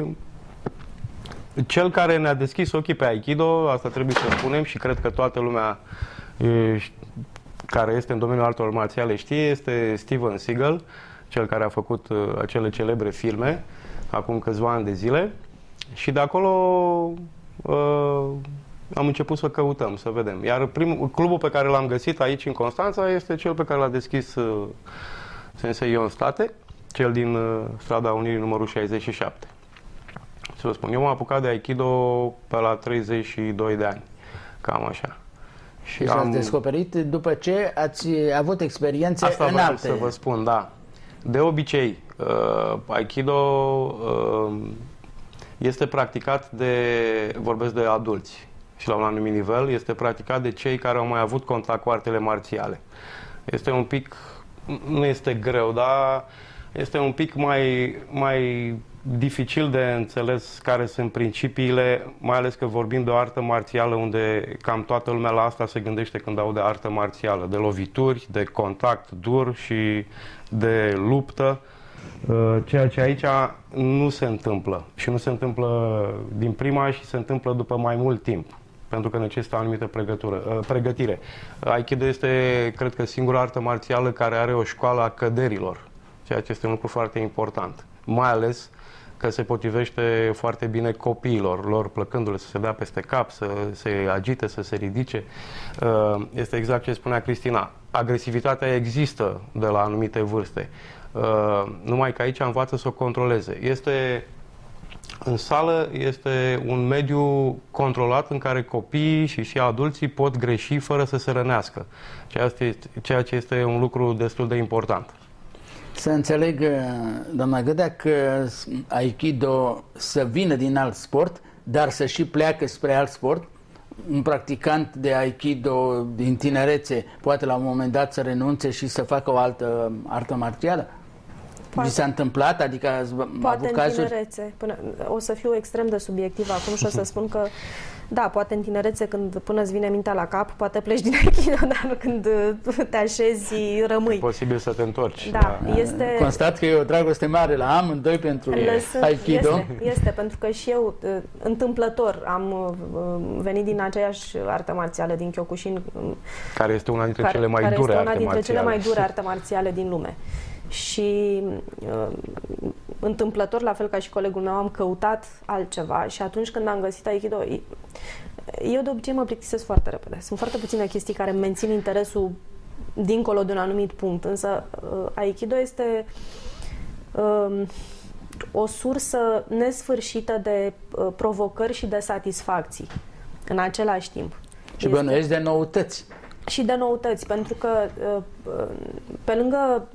[SPEAKER 2] cel care ne-a deschis ochii pe Aikido, asta trebuie să spunem și cred că toată lumea care este în domeniul artelor marțiale știe, este Steven Seagal, cel care a făcut acele celebre filme acum câțiva ani de zile. Și de acolo uh, am început să căutăm, să vedem. Iar primul, clubul pe care l-am găsit aici în Constanța este cel pe care l-a deschis uh, Sensei Ion State, cel din uh, strada Unirii numărul șaizeci și șapte. Să vă spun, eu m-am apucat de Aikido pe la treizeci și doi de ani, cam așa.
[SPEAKER 1] Și deci am... ați descoperit după ce ați avut experiențe
[SPEAKER 2] Asta
[SPEAKER 1] în
[SPEAKER 2] vreau
[SPEAKER 1] alte...
[SPEAKER 2] să vă spun, da. De obicei, uh, Aikido uh, este practicat de, vorbesc de adulți și la un anumit nivel, este practicat de cei care au mai avut contact cu artele marțiale. Este un pic, nu este greu, dar este un pic mai, mai dificil de înțeles care sunt principiile, mai ales că vorbim de o artă marțială unde cam toată lumea la asta se gândește când aude artă marțială, de lovituri, de contact dur și de luptă, ceea ce aici nu se întâmplă și nu se întâmplă din prima și se întâmplă după mai mult timp, pentru că necesită o anumită pregătire. Aikido este, cred că, singura artă marțială care are o școală a căderilor, ceea ce este un lucru foarte important, mai ales că se potrivește foarte bine copiilor lor, plăcându-le să se dea peste cap, să se agite, să se ridice. Este exact ce spunea Cristina. Agresivitatea există de la anumite vârste, numai că aici învață să o controleze. Este, în sală este un mediu controlat în care copiii și și adulții pot greși fără să se rănească, ceea ce este un lucru destul de important.
[SPEAKER 1] Să înțeleg, doamna Gădea, că Aikido să vină din alt sport, dar să și pleacă spre alt sport. Un practicant de Aikido din tinerețe poate la un moment dat să renunțe și să facă o altă artă marțială? Vi s-a întâmplat? Adică ați
[SPEAKER 3] poate
[SPEAKER 1] avut
[SPEAKER 3] în
[SPEAKER 1] cazuri?
[SPEAKER 3] tinerețe. Până, o să fiu extrem de subiectiv acum și o să spun că da, poate în tinerețe, când până îți vine mintea la cap, poate pleci din Aikido, dar când te așezi, rămâi.
[SPEAKER 2] E posibil să te întorci.
[SPEAKER 3] Da, da. Este...
[SPEAKER 1] Constat că e o dragoste mare la amândoi pentru Lăsând, Aikido.
[SPEAKER 3] Este, este, pentru că și eu, întâmplător, am venit din aceeași artă marțială, din Kyokushin.
[SPEAKER 2] Care este una dintre
[SPEAKER 3] care,
[SPEAKER 2] cele mai
[SPEAKER 3] care
[SPEAKER 2] dure
[SPEAKER 3] este una
[SPEAKER 2] arte
[SPEAKER 3] dintre
[SPEAKER 2] marțiale.
[SPEAKER 3] cele mai dure arte marțiale din lume. Și uh, întâmplător, la fel ca și colegul meu, am căutat altceva și atunci când am găsit Aikido, eu de obicei mă plictisesc foarte repede. Sunt foarte puține chestii care îmi mențin interesul dincolo de un anumit punct, însă uh, Aikido este uh, o sursă nesfârșită de uh, provocări și de satisfacții în același timp.
[SPEAKER 1] Și bănuiesc de noutăți.
[SPEAKER 3] Și de noutăți, pentru că pe lângă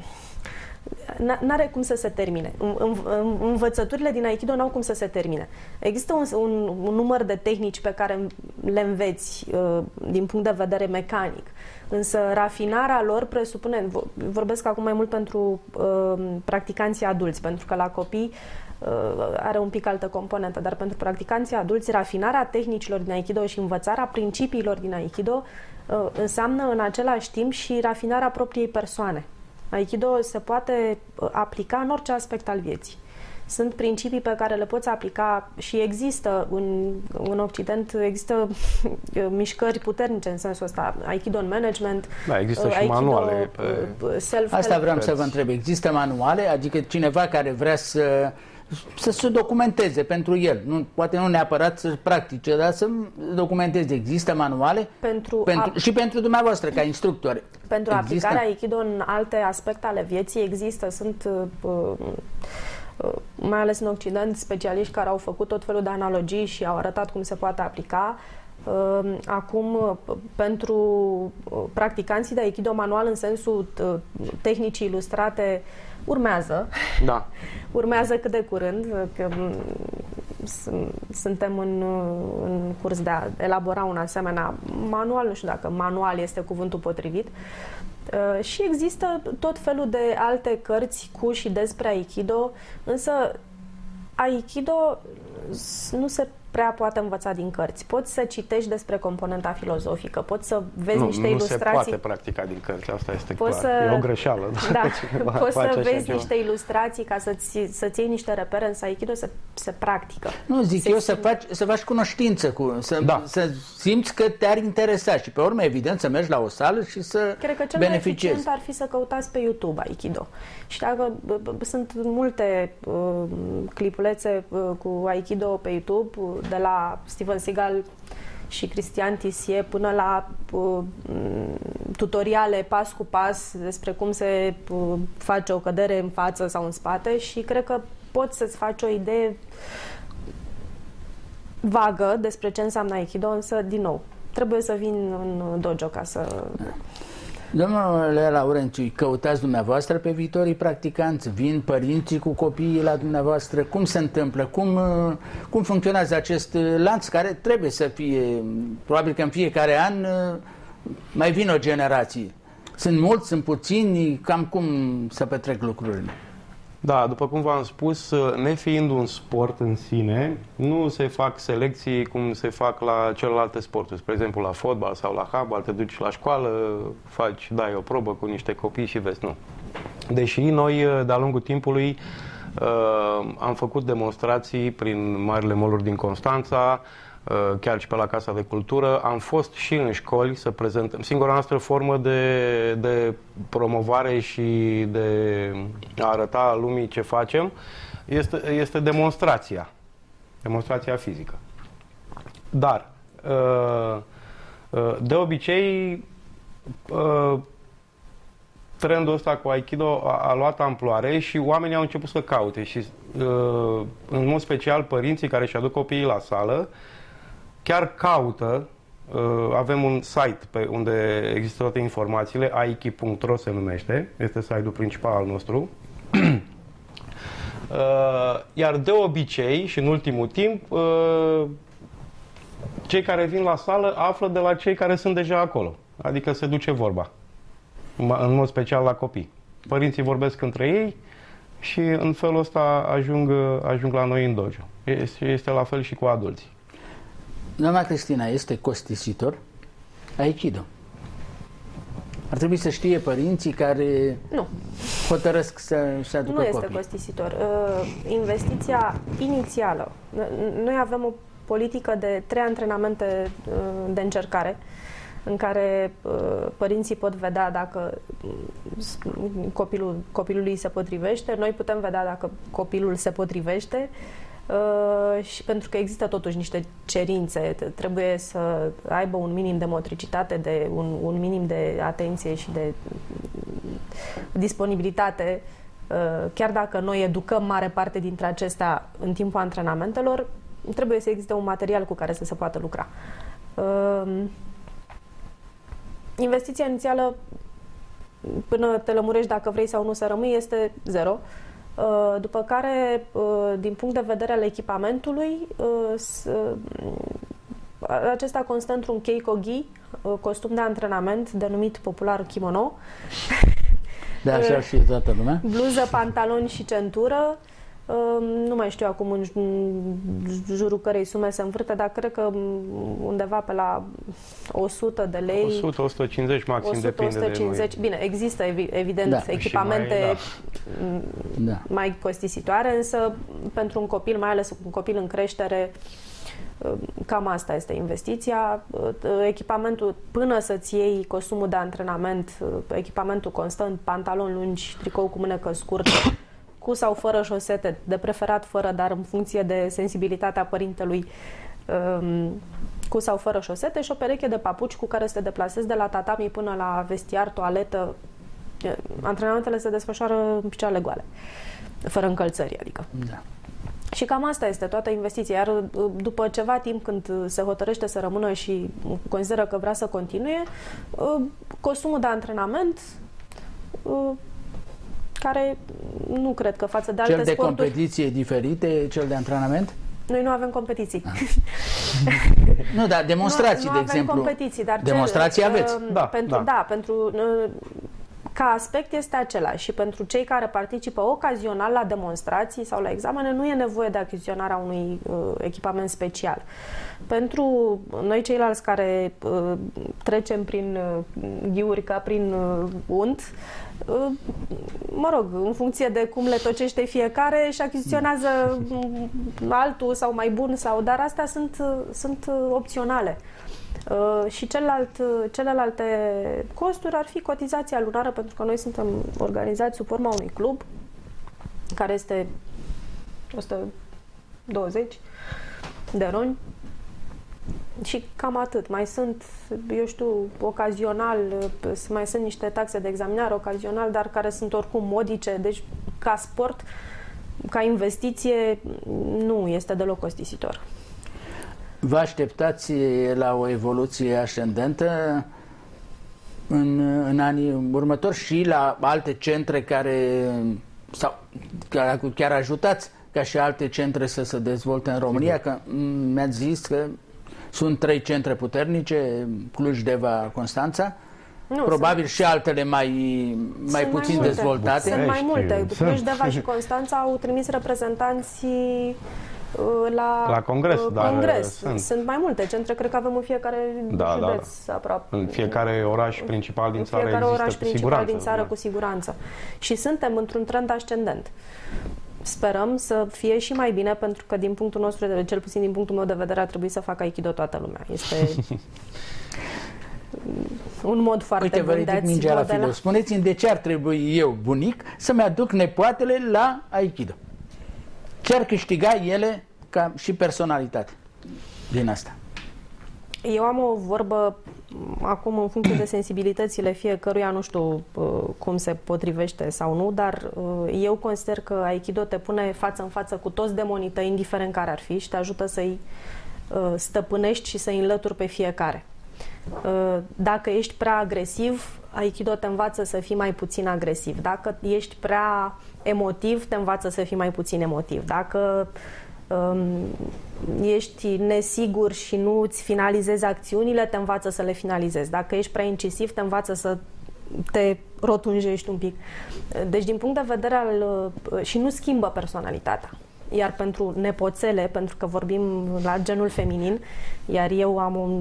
[SPEAKER 3] n-are cum să se termine. Învățăturile din Aikido n-au cum să se termine. Există un, un, un număr de tehnici pe care le înveți din punct de vedere mecanic, însă rafinarea lor presupune, vorbesc acum mai mult pentru uh, practicanții adulți, pentru că la copii uh, are un pic altă componentă, dar pentru practicanții adulți, rafinarea tehnicilor din Aikido și învățarea principiilor din Aikido uh, înseamnă în același timp și rafinarea propriei persoane. Aikido se poate aplica în orice aspect al vieții. Sunt principii pe care le poți aplica și există în, în Occident, există mișcări puternice în sensul ăsta. Aikido în management,
[SPEAKER 2] da, există și
[SPEAKER 3] Aikido,
[SPEAKER 2] manuale.
[SPEAKER 3] Pe... Self
[SPEAKER 1] Asta vreau să vă întreb. Există manuale? Adică cineva care vrea să, să se documenteze pentru el. Nu, poate nu neapărat să practice, dar să documenteze. Există manuale?
[SPEAKER 3] Pentru
[SPEAKER 1] pentru,
[SPEAKER 3] a...
[SPEAKER 1] Și pentru dumneavoastră, ca instructori.
[SPEAKER 3] Pentru
[SPEAKER 1] există?
[SPEAKER 3] aplicarea Aikido în alte aspecte ale vieții există. Sunt... Uh, mai ales în Occident, specialiști care au făcut tot felul de analogii și au arătat cum se poate aplica. Acum, pentru practicanții de Aikido manual, în sensul tehnicii ilustrate, urmează.
[SPEAKER 2] Da.
[SPEAKER 3] Urmează cât de curând, că suntem în, în curs de a elabora un asemenea manual, nu știu dacă manual este cuvântul potrivit. Uh, și există tot felul de alte cărți cu și despre Aikido, însă Aikido nu se prea poate învăța din cărți. Poți să citești despre componenta filozofică, poți să vezi
[SPEAKER 2] nu,
[SPEAKER 3] niște
[SPEAKER 2] nu
[SPEAKER 3] ilustrații.
[SPEAKER 2] Nu se poate practica din cărți, asta este
[SPEAKER 3] poți
[SPEAKER 2] clar.
[SPEAKER 3] Să...
[SPEAKER 2] E o greșeală.
[SPEAKER 3] Da, poți să vezi
[SPEAKER 2] ceva.
[SPEAKER 3] niște ilustrații ca să-ți, să-ți iei niște repere, însă Aikido se, se practică.
[SPEAKER 1] Nu, zic
[SPEAKER 3] se
[SPEAKER 1] eu să faci, să faci cunoștință, cu, să,
[SPEAKER 2] da.
[SPEAKER 1] să simți că te-ar interesa și pe urmă, evident, să mergi la o sală și să
[SPEAKER 3] Cred că cel
[SPEAKER 1] beneficiezi.
[SPEAKER 3] mai eficient ar fi să căutați pe YouTube Aikido. Și dacă sunt multe uh, clipulețe uh, cu Aikido pe YouTube, uh, de la Steven Seagal și Christian Tissier până la uh, tutoriale pas cu pas despre cum se uh, face o cădere în față sau în spate și cred că poți să-ți faci o idee vagă despre ce înseamnă Aikido, însă, din nou, trebuie să vin în dojo ca să...
[SPEAKER 1] Domnule Laurențiu, căutați dumneavoastră pe viitorii practicanți? Vin părinții cu copiii la dumneavoastră? Cum se întâmplă? Cum, cum funcționează acest lanț care trebuie să fie, probabil că în fiecare an mai vin o generație? Sunt mulți, sunt puțini? Cam cum se petrec lucrurile?
[SPEAKER 2] Da, după cum v-am spus, nefiind un sport în sine, nu se fac selecții cum se fac la celelalte sporturi. Spre exemplu, la fotbal sau la handbal, te duci la școală, faci, dai o probă cu niște copii și vezi, nu. Deși noi, de-a lungul timpului, am făcut demonstrații prin marile mall-uri din Constanța, chiar și pe la Casa de Cultură. Am fost și în școli să prezentăm. Singura noastră formă de, de promovare și de a arăta lumii ce facem este, este demonstrația. Demonstrația fizică. Dar, de obicei, trendul ăsta cu Aikido a, a luat amploare și oamenii au început să caute. Și, în mod special, părinții care își aduc copiii la sală chiar caută, avem un site pe unde există toate informațiile, aiki punct ro se numește, este site-ul principal al nostru. Iar de obicei și în ultimul timp, cei care vin la sală află de la cei care sunt deja acolo, adică se duce vorba, în mod special la copii. Părinții vorbesc între ei și în felul ăsta ajung, ajung la noi în dojo. Este, este la fel și cu adulții.
[SPEAKER 1] Doamna Cristina, este costisitor Aikido? Ar trebui să știe părinții care
[SPEAKER 3] nu.
[SPEAKER 1] hotărăsc să se aducă
[SPEAKER 3] Nu este
[SPEAKER 1] copii.
[SPEAKER 3] costisitor. Uh, investiția inițială. Noi avem o politică de trei antrenamente uh, de încercare în care uh, părinții pot vedea dacă copilul, copilului se potrivește, noi putem vedea dacă copilul se potrivește. Uh, și pentru că există totuși niște cerințe, trebuie să aibă un minim de motricitate, de un, un minim de atenție și de disponibilitate, uh, chiar dacă noi educăm mare parte dintre acestea în timpul antrenamentelor, trebuie să existe un material cu care să se poată lucra. Uh, investiția inițială, până te lămurești dacă vrei sau nu să rămâi, este zero. După care, din punct de vedere al echipamentului, acesta constă într-un keikogi, costum de antrenament, denumit popular kimono.
[SPEAKER 1] De așa și toată lumea.
[SPEAKER 3] Bluză, pantaloni și centură. Nu mai știu acum în jurul cărei sume se învârte, dar cred că undeva pe la o sută de lei.
[SPEAKER 2] o sută - o sută cincizeci maxim,
[SPEAKER 3] o sută -
[SPEAKER 2] depinde
[SPEAKER 3] o sută cincizeci.
[SPEAKER 2] de noi.
[SPEAKER 3] Bine, există evident
[SPEAKER 1] Da.
[SPEAKER 3] echipamente
[SPEAKER 2] mai,
[SPEAKER 1] da.
[SPEAKER 3] da. mai costisitoare, însă pentru un copil, mai ales un copil în creștere, cam asta este investiția. Echipamentul, până să-ți iei costumul de antrenament, echipamentul constă în pantaloni lungi, tricou cu mânecă scurtă, cu sau fără șosete, de preferat fără, dar în funcție de sensibilitatea părintelui, cu sau fără șosete, și o pereche de papuci cu care să te deplasezi de la tatami până la vestiar, toaletă. Antrenamentele se desfășoară în picioarele goale, fără încălțări, adică.
[SPEAKER 1] Da.
[SPEAKER 3] Și cam asta este toată investiția. Iar după ceva timp, când se hotărăște să rămână și consideră că vrea să continue, costumul de antrenament, care nu cred că față de alte
[SPEAKER 1] Cel de
[SPEAKER 3] sporturi...
[SPEAKER 1] competiție diferite, cel de antrenament?
[SPEAKER 3] Noi nu avem competiții.
[SPEAKER 1] Nu, dar demonstrații,
[SPEAKER 3] nu,
[SPEAKER 1] de
[SPEAKER 3] nu
[SPEAKER 1] exemplu.
[SPEAKER 3] Avem competiții, dar
[SPEAKER 1] demonstrații
[SPEAKER 3] ce,
[SPEAKER 1] aveți?
[SPEAKER 3] Uh,
[SPEAKER 2] Da,
[SPEAKER 3] pentru,
[SPEAKER 2] da.
[SPEAKER 3] da, pentru... Uh, ca aspect este același și pentru cei care participă ocazional la demonstrații sau la examene nu e nevoie de achiziționarea unui uh, echipament special. Pentru noi ceilalți care uh, trecem prin uh, ghiuri ca prin uh, unt, uh, mă rog, în funcție de cum le tocește fiecare și achiziționează altul sau mai bun, sau, dar astea sunt, uh, sunt uh, opționale. Uh, și celălalt, uh, celelalte costuri ar fi cotizația lunară, pentru că noi suntem organizați sub forma unui club care este o sută douăzeci de roni și cam atât. Mai sunt, eu știu, ocazional, mai sunt niște taxe de examinare ocazional, dar care sunt oricum modice, deci ca sport, ca investiție, nu este deloc costisitor.
[SPEAKER 1] Vă așteptați la o evoluție ascendentă în, în anii următori și la alte centre care, sau care chiar ajutați ca și alte centre să se dezvolte în România? Că mi-ați zis că sunt trei centre puternice, Cluj, Deva, Constanța. Nu, probabil sunt, și altele mai, mai puțin mai dezvoltate.
[SPEAKER 3] Sunt mai multe. Cluj, Deva și Constanța au trimis reprezentanții la,
[SPEAKER 2] la congres. Dar
[SPEAKER 3] congres. Sunt. sunt mai multe centre, cred că avem în fiecare
[SPEAKER 2] da,
[SPEAKER 3] județ
[SPEAKER 2] da.
[SPEAKER 3] aproape.
[SPEAKER 2] În fiecare oraș principal din țară
[SPEAKER 3] există oraș
[SPEAKER 2] cu
[SPEAKER 3] principal
[SPEAKER 2] siguranță.
[SPEAKER 3] din țară
[SPEAKER 2] da.
[SPEAKER 3] cu siguranță. Și suntem într-un trend ascendent. Sperăm să fie și mai bine, pentru că din punctul nostru, de, cel puțin din punctul meu de vedere, ar trebui să facă Aikido toată lumea. Este un mod foarte
[SPEAKER 1] Uite,
[SPEAKER 3] bun de a-ți
[SPEAKER 1] mingea la filou. Spuneți-mi de ce ar trebui eu, bunic, să-mi aduc nepoatele la Aikido? Ce ar câștiga ele ca și personalitate din asta?
[SPEAKER 3] Eu am o vorbă acum în funcție de sensibilitățile fiecăruia, nu știu cum se potrivește sau nu, dar eu consider că Aikido te pune față în față cu toți demonii tăi, indiferent care ar fi, și te ajută să-i stăpânești și să-i înlături pe fiecare. Dacă ești prea agresiv, Aikido te învață să fii mai puțin agresiv. Dacă ești prea emotiv, te învață să fii mai puțin emotiv. Dacă um, ești nesigur și nu îți finalizezi acțiunile, te învață să le finalizezi. Dacă ești prea incisiv, te învață să te rotunjești un pic. Deci, din punct de vedere al... și nu schimbă personalitatea. Iar pentru nepoțele, pentru că vorbim la genul feminin, iar eu am o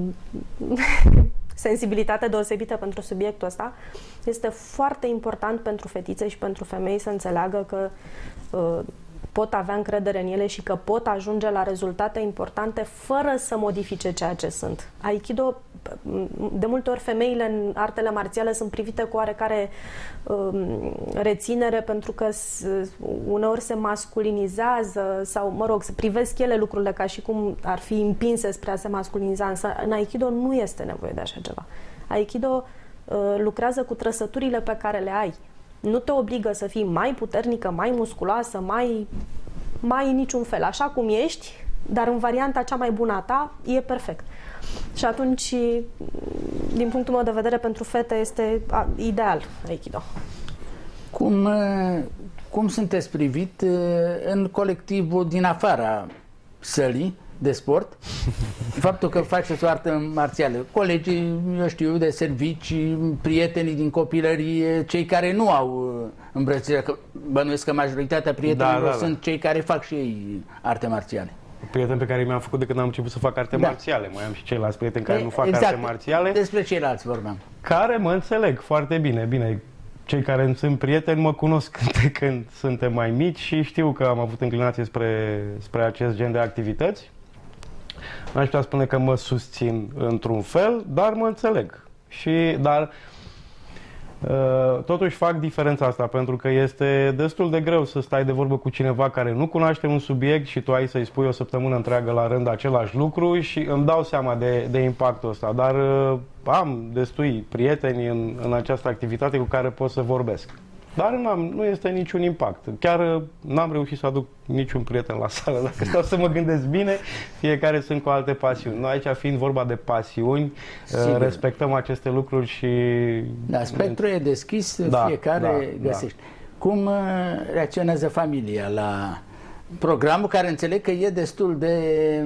[SPEAKER 3] sensibilitate deosebită pentru subiectul ăsta, este foarte important pentru fetițe și pentru femei să înțeleagă că uh, pot avea încredere în ele și că pot ajunge la rezultate importante fără să modifice ceea ce sunt. Aikido, de multe ori femeile în artele marțiale sunt privite cu oarecare um, reținere, pentru că uneori se masculinizează sau, mă rog, se privesc ele lucrurile ca și cum ar fi împinse spre a se masculiniza, însă în Aikido nu este nevoie de așa ceva. Aikido uh, lucrează cu trăsăturile pe care le ai. Nu te obligă să fii mai puternică, mai musculoasă, mai, mai niciun fel. Așa cum ești, dar în varianta cea mai bună a ta, e perfect. Și atunci, din punctul meu de vedere, pentru fete este ideal Aikido.
[SPEAKER 1] Cum, cum sunteți privit în colectivul din afara sălii de sport? Faptul că faceți o artă marțială, colegii, eu știu, de servicii, prietenii din copilărie, cei care nu au îmbrățirea, că bănuiesc că majoritatea prietenilor da, da, da. sunt cei care fac și ei arte marțiale.
[SPEAKER 2] Prieteni pe care mi-am făcut de când am început să fac arte da. marțiale. Mai am și ceilalți prieteni care e, nu fac
[SPEAKER 1] exact.
[SPEAKER 2] arte marțiale.
[SPEAKER 1] Despre ceilalți vorbeam.
[SPEAKER 2] Care mă înțeleg foarte bine. Bine, cei care îmi sunt prieteni mă cunosc de când suntem mai mici și știu că am avut inclinație spre, spre acest gen de activități. N-aș putea spune că mă susțin într-un fel, dar mă înțeleg. Și, dar uh, totuși fac diferența asta, pentru că este destul de greu să stai de vorbă cu cineva care nu cunoaște un subiect și tu ai să-i spui o săptămână întreagă la rând același lucru și îmi dau seama de, de impactul ăsta. Dar uh, am destui prieteni în, în această activitate cu care pot să vorbesc. Dar n-am, nu este niciun impact. Chiar n-am reușit să aduc niciun prieten la sală. Dacă stau să mă gândesc bine, fiecare sunt cu alte pasiuni. Noi aici, fiind vorba de pasiuni, Sigur. respectăm aceste lucruri și...
[SPEAKER 1] Da, spectrul e deschis, da, fiecare da, găsește. Da. Cum reacționează familia la programul, care înțeleg că e destul de,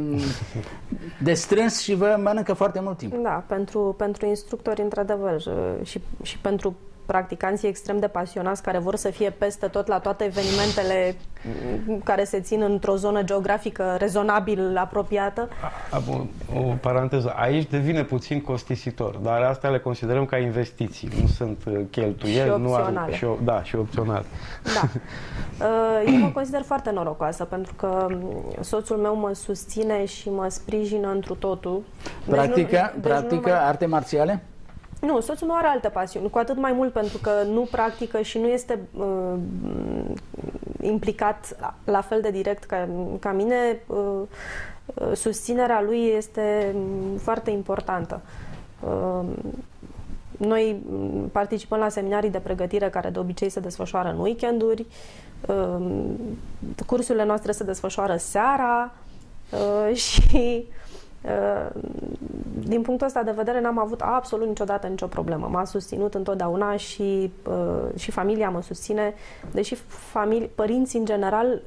[SPEAKER 1] de strâns și vă mănâncă foarte mult timp?
[SPEAKER 3] Da, pentru, pentru instructori, într-adevăr, și, și pentru practicanții extrem de pasionați care vor să fie peste tot la toate evenimentele care se țin într-o zonă geografică rezonabil apropiată.
[SPEAKER 2] A, o, o paranteză. Aici devine puțin costisitor, dar astea le considerăm ca investiții. Nu sunt cheltuieli.
[SPEAKER 3] Și opționale.
[SPEAKER 2] Nu și, da, și opționale.
[SPEAKER 3] Da. Eu mă consider foarte norocoasă pentru că soțul meu mă susține și mă sprijină întru totul.
[SPEAKER 1] Practică,
[SPEAKER 3] deci nu, deci
[SPEAKER 1] practică
[SPEAKER 3] nu mai...
[SPEAKER 1] arte marțiale?
[SPEAKER 3] Nu, soțul meu are alte pasiuni, cu atât mai mult pentru că nu practică și nu este uh, implicat la, la fel de direct ca, ca mine. Uh, susținerea lui este foarte importantă. Uh, noi participăm la seminarii de pregătire care de obicei se desfășoară în weekenduri, uh, cursurile noastre se desfășoară seara uh, și Din punctul ăsta de vedere n-am avut absolut niciodată nicio problemă. M-a susținut întotdeauna și, și familia mă susține, deși familie, părinții în general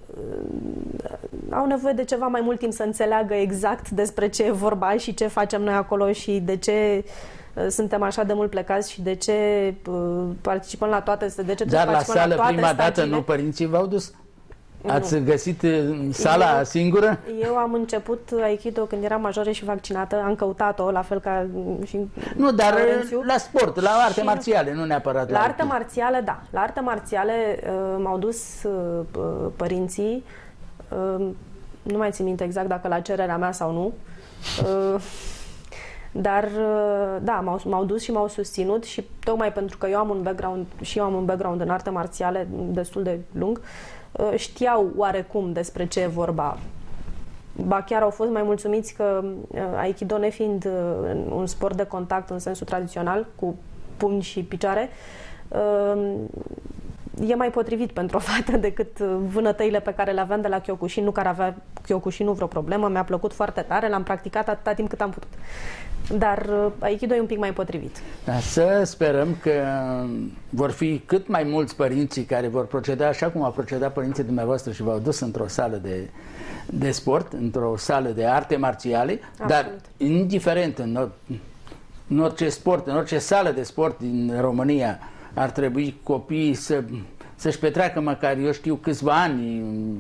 [SPEAKER 3] au nevoie de ceva mai mult timp să înțeleagă exact despre ce e vorba și ce facem noi acolo și de ce suntem așa de mult plecați și de ce participăm la toate, de ce
[SPEAKER 1] Dar la sală
[SPEAKER 3] la toate
[SPEAKER 1] prima
[SPEAKER 3] stagiile.
[SPEAKER 1] dată nu părinții v-au dus? Ați
[SPEAKER 3] Nu.
[SPEAKER 1] găsit sala
[SPEAKER 3] eu,
[SPEAKER 1] singură?
[SPEAKER 3] Eu am început Aikido când eram majoră și vaccinată, am căutat-o, la fel ca și
[SPEAKER 1] Nu, dar
[SPEAKER 3] Laurențiu.
[SPEAKER 1] la sport, la arte
[SPEAKER 3] Și
[SPEAKER 1] marțiale, nu neapărat
[SPEAKER 3] La
[SPEAKER 1] la
[SPEAKER 3] arte
[SPEAKER 1] Aikido.
[SPEAKER 3] marțiale, da. La arte marțiale uh, m-au dus uh, părinții, uh, nu mai țin minte exact dacă la cererea mea sau nu, uh, dar uh, da, m-au, m-au dus și m-au susținut și tocmai pentru că eu am un background și eu am un background în arte marțiale destul de lung, uh, știau oarecum despre ce e vorba. Ba chiar au fost mai mulțumiți că uh, Aikido nefiind uh, un sport de contact în sensul tradițional, cu pumni și picioare, uh, e mai potrivit pentru o fată decât vânătăile pe care le aveam de la Kyokushin, nu care avea Kyokushin, nu vreo problemă, mi-a plăcut foarte tare, l-am practicat atâta timp cât am putut. Dar uh, Aikido e un pic mai potrivit.
[SPEAKER 1] Da, să sperăm că vor fi cât mai mulți părinții care vor proceda așa cum au procedat părinții dumneavoastră și v-au dus într-o sală de, de sport, într-o sală de arte marțiale,
[SPEAKER 3] Absolut.
[SPEAKER 1] dar indiferent în, or, în orice sport, în orice sală de sport din România, ar trebui copiii să, să-și petreacă măcar, eu știu, câțiva ani.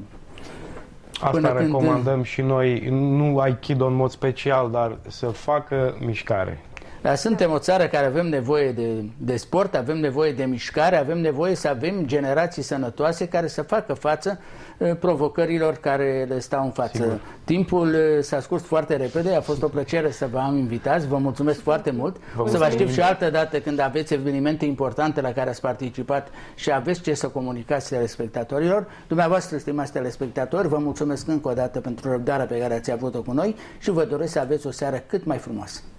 [SPEAKER 2] Asta recomandăm când... și noi, nu Aikido în mod special, dar să facă mișcare.
[SPEAKER 1] Dar suntem o țară care avem nevoie de, de sport, avem nevoie de mișcare, avem nevoie să avem generații sănătoase care să facă față uh, provocărilor care le stau în față. Sigur. Timpul uh, s-a scurs foarte repede, a fost o plăcere să vă am invitați, vă mulțumesc foarte mult. Vă să vă aștept și altă dată când aveți evenimente importante la care ați participat și aveți ce să comunicați telespectatorilor. Dumneavoastră, stimați telespectatori, vă mulțumesc încă o dată pentru răbdarea pe care ați avut-o cu noi și vă doresc să aveți o seară cât mai frumoasă.